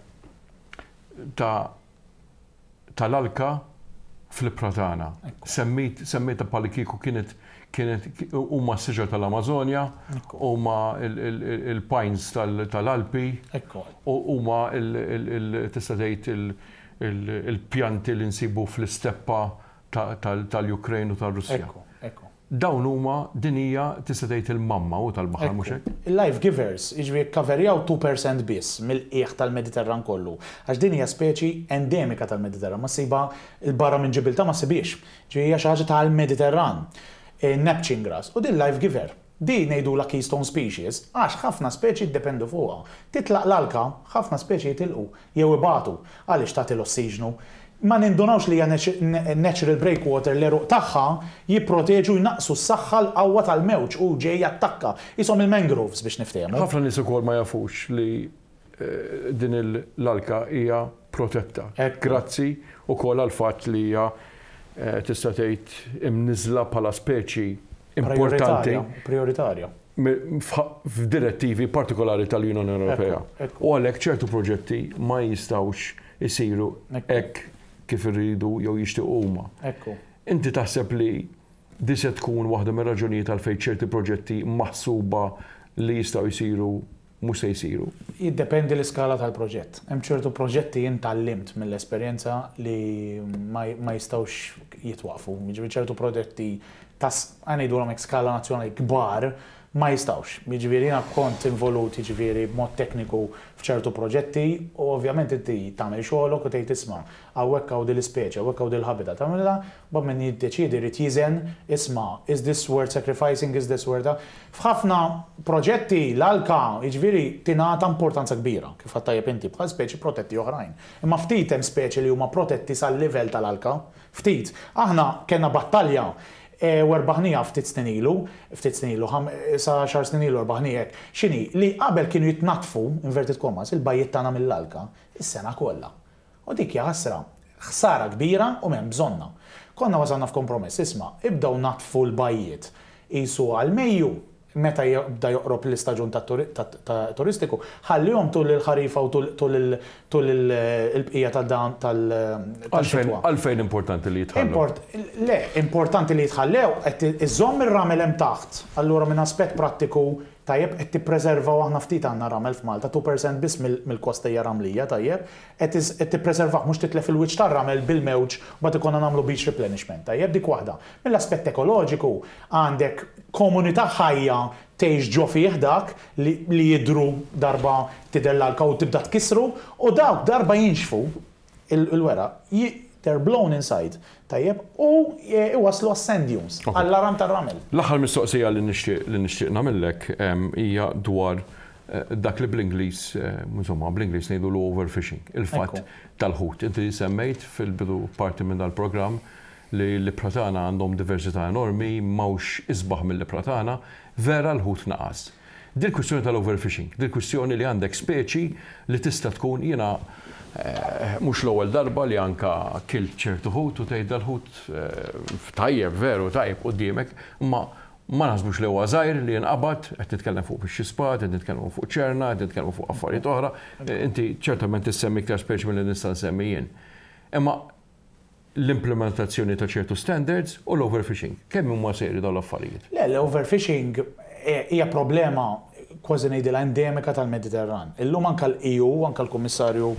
tal-alka fl-ibra tagħna. Semmejt semmejta bħal kieku kienet kienet huma s-siġar tal-Amazonja, huma il-pines tal-Alpi, huma tista' tgħid il-pjanti li nsibu fl-isteppa tal-Ukrajn u tar-Russja. Dawn huma din hija tista' tgħid il-mamma u tal-baħar mhux hekk? Il-life givers, jiġri kkaverjaw two percent biss mill-qiegħ tal-Mediterran kollu. Għax din hija speċi endemika tal-Mediterran, ma ssiba l-barra minn ġibilta ma ssibix. Ġifieri hija xi ħaġa tal-Mediterran. Neptune grass. U din life giver. Di ngħidula keystone species għax ħafna speċi jiddependu fuqha. Titlaq l-alka, ħafna speċi jitilqu jew ibatu għaliex tagħti l-ossiġnu. Ma nindunawx li hija natural breakwater l-eruq tagħha jipproteġu jnaqsu s-saħħa l-qawwa tal-mewġ u ġej attakka. Ishom il-mangroves biex niftehmu. Ħafna nies ukoll ma jafux li din l-alka hija protetta. Grazzi ukoll għal fatt li hija tista' tgħid imniżla bħala speċi importanti. Prioritarja. F'direttivi partikolari tal-Unjoni Ewropea. U għalhekk ċertu proġetti ma jistgħux isiru hekk kif irridu jew jixtiequ huma. Inti taħseb li di se tkun waħda mir-raġunijiet għalfejn ċerti proġetti maħsuba li jistgħu jsiru mhux se jsiru. Jiddependi l-iskala tal-proġett. Hemm ċertu proġetti jien tallimt mill-esperjenza li ma jistgħux jitwaqfu. Jiġifieri ċertu proġetti tas ngħidulhom hekk skala nazzjonali kbar ma jistgħux. Jiġifieri jiena kont involut jiġifieri b'mod tekniku f'ċertu proġetti u ovvjament inti tagħmel xogħolok u tgħid isma' hawnhekk hawn din l-ispeċi, hawnhekk hawn din il-habitat. Tagħmilha b'għad min jiddeċiedi jrid jiżen isma' is this worth sacrificing, is this worth that. F'ħafna proġetti l-alka jiġifieri tingħata importanza kbira kif qed tajjeb inti bħal speċi protetti oħrajn. Imma ftit hemm speċi li huma protetti sal-livell tal-alka. Ftit. Aħna kellna battalja u erbaħnija ftit snin ilu, ftit snin ilu, sa xar snin ilu erbaħnijek, xini, li qabel kienu jitnatfu, inverted commas, il-bajjiet tagħna mill-alka, is-sena kollha. U dik hija ħasra, ħsara kbira u m'hemm bżonna. Konna wasalna f'kompromess, isma' ibdew natfu l-bajjiet. Isu għal Mejju, meta jibda joqrob l-istaġun turistiku, ħallihom tul il-ħarifa u tul il-bqija tal-dan tal-xitwa. Għalfejn importanti li jitħallew? Le, importanti li jitħallew, qed iżomm ir-ramel hemm taħt. Allura minn aspett prattiku tajjeb qed tippreservaw aħna ftit għandna ramel f'Malta, two percent biss mill-kostejja ramlija tajjeb, qed tippreservaw mhux titlef il-wiċċ tar-ramel bil-mewġ bad ikonna nagħmlu beach replenishment. Tajjeb dik waħda. Mill-aspett ekoloġiku għandek komunità ħajja tgħix ġo fih dak li jidhru darba tidher l-alka u tibda tkissru u dawk darba jinxfu il-wera. They're blown inside. Tajjeb, u waslu għas-sand dunes, għall-aram tar-ramel. L-aħħar mistoqsija li nixtieq nagħmellek hija dwar dak li bl-Ingliż, insomma bl-Ingliż ngħidu l-overfishing, il-fatt tal-ħut. Inti semmejt fil-bidu parti minn dal-programm li l-Pratana għandhom diversità enormi, mawx isbaħ mill-Pratana, vera l-ħut naqas. Dil-kwistjoni tal-overfishing, dil-kwistjoni li għandek speċi li tista' tkun jiena mhux l-ewwel darba li anka kilt ċertu ħut u tgħid dal-ħut tajjeb veru tajjeb quddiemek, imma ma naħsbux li huwa żgħir li jinqabad, qed nitkellem fuq bix-xispat, qed nitkellmu fuq ċerna, qed nitkellmu fuq affarijiet oħra. Inti ċertament issemmi iktar speċi milli nista' nsemmi jien. Imma l-implementazzjoni ta' ċertu standards u l-overfishing, kemm huma sejri dawn l-affarijiet? Le, l-overfishing hija problema kważi ngħidilha endemika tal-Mediterran. Illum anke l-E U, anke l-Kummissarju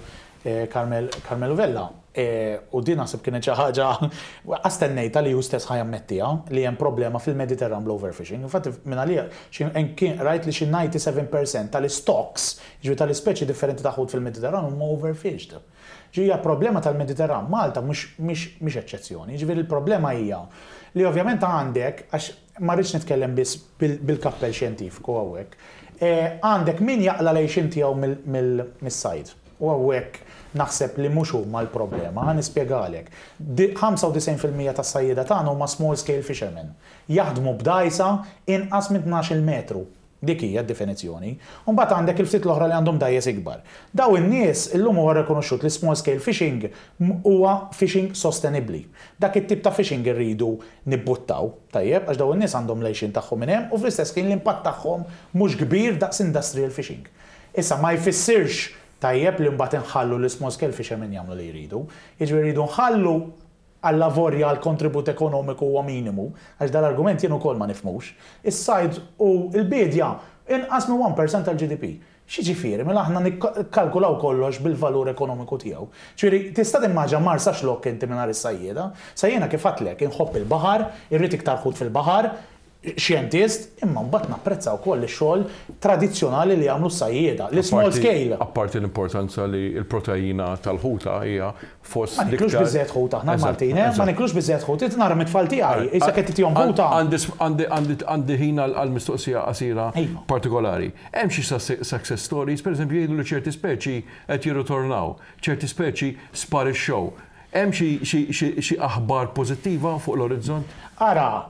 Carmelo Vella, u din naħseb kienet xi ħaġa astennejta li hu stess ħajammettija li hemm problema fil-Mediterran bl-overfishing. Infatti minn għalija rajt li xi ninety-seven percent tal-stocks, ġifieri tal-ispeċi differenti ta' ħut fil-Mediterran huma overfished. Ġifieri problema tal-Mediterran, Malta mhix eċċezzjoni. Ġifieri il-problema hija li ovvjament għandek, għax ma rridx nitkellem biss bil-kappell xjentifiku hawnhekk, għandek min jaqla lejxin tiegħu mis-sajd. U hawnhekk naħseb li mhux huma l-problema, ħa nispjegalek. ninety-five fil-mija tas-sajjieda tagħna huma small scale fishermen. Jaħdmu b'dajsa inqas minn tnax-il metru. Dik hija d-definizzjoni. U mbagħad għandek il-ftit l-oħra li għandhom dajjes ikbar. Daw in-nies illum huwa rikonoxxut li small scale fishing huwa fishing sostenibbli. Dak it-tip ta' fishing irridu nibbuttaw, tajjeb, għax daw in-nies għandhom lejxin tagħhom minn hemm u fl-istess kien l-impatt tagħhom mhux kbir daqs industrial fishing. Issa ma jfissirx tajjeb li mbagħad inħallu l-small scale fishermen jagħmlu li jridu. Jiġifieri jridu nħallu għall-lavorja għall-kontribut ekonomiku huwa minimu, għax dal-argument jien ukoll ma nifhmux. Is-sajd u l-bidja inqas minn one percent tal-G D P. X'jiġifieri mela aħna nikkalkulaw kollox bil-valur ekonomiku tiegħu. Ġifieri tista' timmaġa mar sa xlokk inti mingħajr is-sajjieda, sa jiena kif għadlek inħobb il-baħar, irrid iktar ħut fil-baħar, xjentist, imma mbagħad napprezzaw ukoll ix-xogħol tradizzjonali li jagħmlu s-sajjieda, l-small scale. Apparti l-importanza li l-proteina tal-ħuta hija fost ma niklux biżżejjed ħut aħna Maltin, ma niklux biżżejjed ħut, it nara mit-tfal tiegħi, issa qed titihom ħuta. Għandi ħin għall-mistoqsija qasira partikolari. Hemm xi success stories, pereżempju jgħidu li ċerti speċi qed jirritornaw, ċerti speċi sparixxew. Hemm xi aħbar pożittiva fuq l-orizzont? Ara,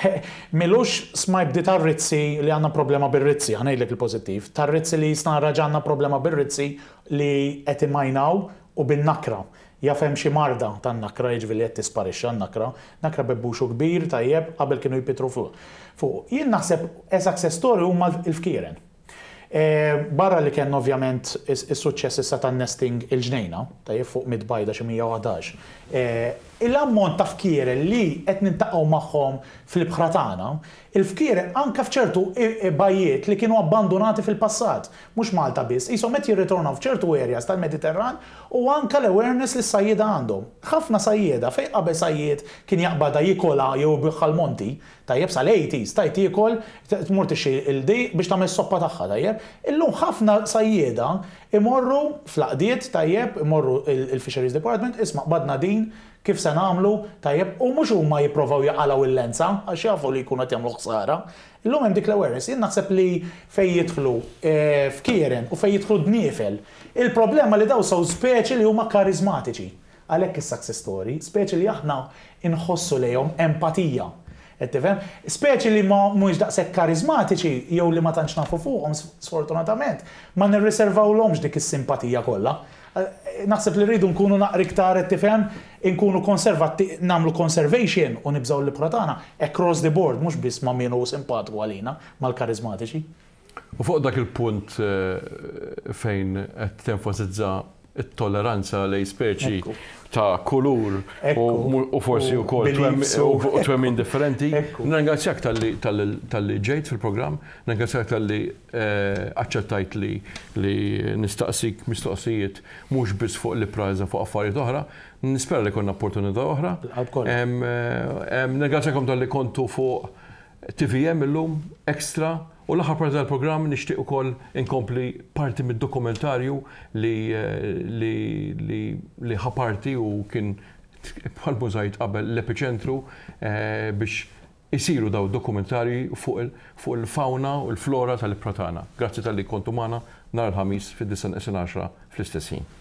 milux smajbdi tar-Rizzi li għandna problema bir-Rizzi, ħanejlek il-pożittiv. Tar-Rizzi li jisna raġanna problema bir-Rizzi li qed imajnaw u bin-nakra. Jafhem xi marda tan-nakra jiġri li qed tisparixxa n-nakra. Nakra bebbuxu kbir tajjeb qabel kienu jpitru fuq. Jien naħseb success story huma l-fkieren. Barra li kien ovvjament is-suċċess issa tan-nesting il-ġnejna, tajjeb fuq mid-bajda xi mija u ħadax. il-ammont ta' fkiere li qed nintaqgħu magħhom fil-bħra tagħna, il-fkiere anke f'ċertu bajjiet li kienu abbandonati fil-passat, mhux Malta biss, ishom qed jirritornaw f'ċertu areas tal-Mediterran u anke l-awareness li s-sajjieda għandhom. Ħafna sajjieda fejn qabel sajjied kien jaqbada jikola jew biħħal monti, tajjeb sal-eighties, tajt jikol, tmur tixxi il-di biex tagħmel soppa tagħha tajjeb. Illum ħafna sajjieda imorru fl-qdiet tajjeb, imorru il-Fisheries Department, isma' badna din kif se nagħmlu tajjeb u mhux huma jippruvaw jaqalgħu il-lenza għax jafu li jkunu qed jagħmlu ħsara. Illum hemm dik l-awareness, jien naħseb li fejn jidħlu f'kieren u fejn jidħlu dniefel. Il-problema li daw sew speċi li huma karizmatiċi. Għalhekk is-success story, speċi li aħna inħossu lejhom empatija. Qed tifhem? Speċi li ma mhux daqshekk karizmatiċi jew li ma tantx nafu fuqhom sfortunatament, ma nirriservawlhomx dik is-simpatija kollha. Naħseb li rridu nkunu naqri iktar qed tifhem, nkunu konservati, nagħmlu conservation u nibżgħu l-libra tagħna across the board, mhux biss ma' min hu simpatiku għalina mal-karizmatiċi. U fuq dak il-punt fejn qed tenfasizza it-tolleranza lej speċi ta' kulur u forsi wkoll twemmin differenti. Nirringrazzjak tal-li ġejt fil-programm, nirringrazzjak tal-li aċċettajt li nistaqsik mistoqsijiet mhux biss fuq l-ippraża fuq affarijiet oħra. Nispera li konna opportunità oħra. Nirringrazzjakom tal-li kontu fuq T V M illum ekstra. U l-aħħar parti tal-programm nixtieq ukoll inkompli parti mid-dokumentarju li ħaparti u kien bħal mużajt qabel l-epiċentru biex isiru daw dokumentarji fuq il-fawna u l-flora tal-Pratana. Grazzi tal-li kontu magħna nhar il-ħamis fid-disa għaxra fl-istess ħin.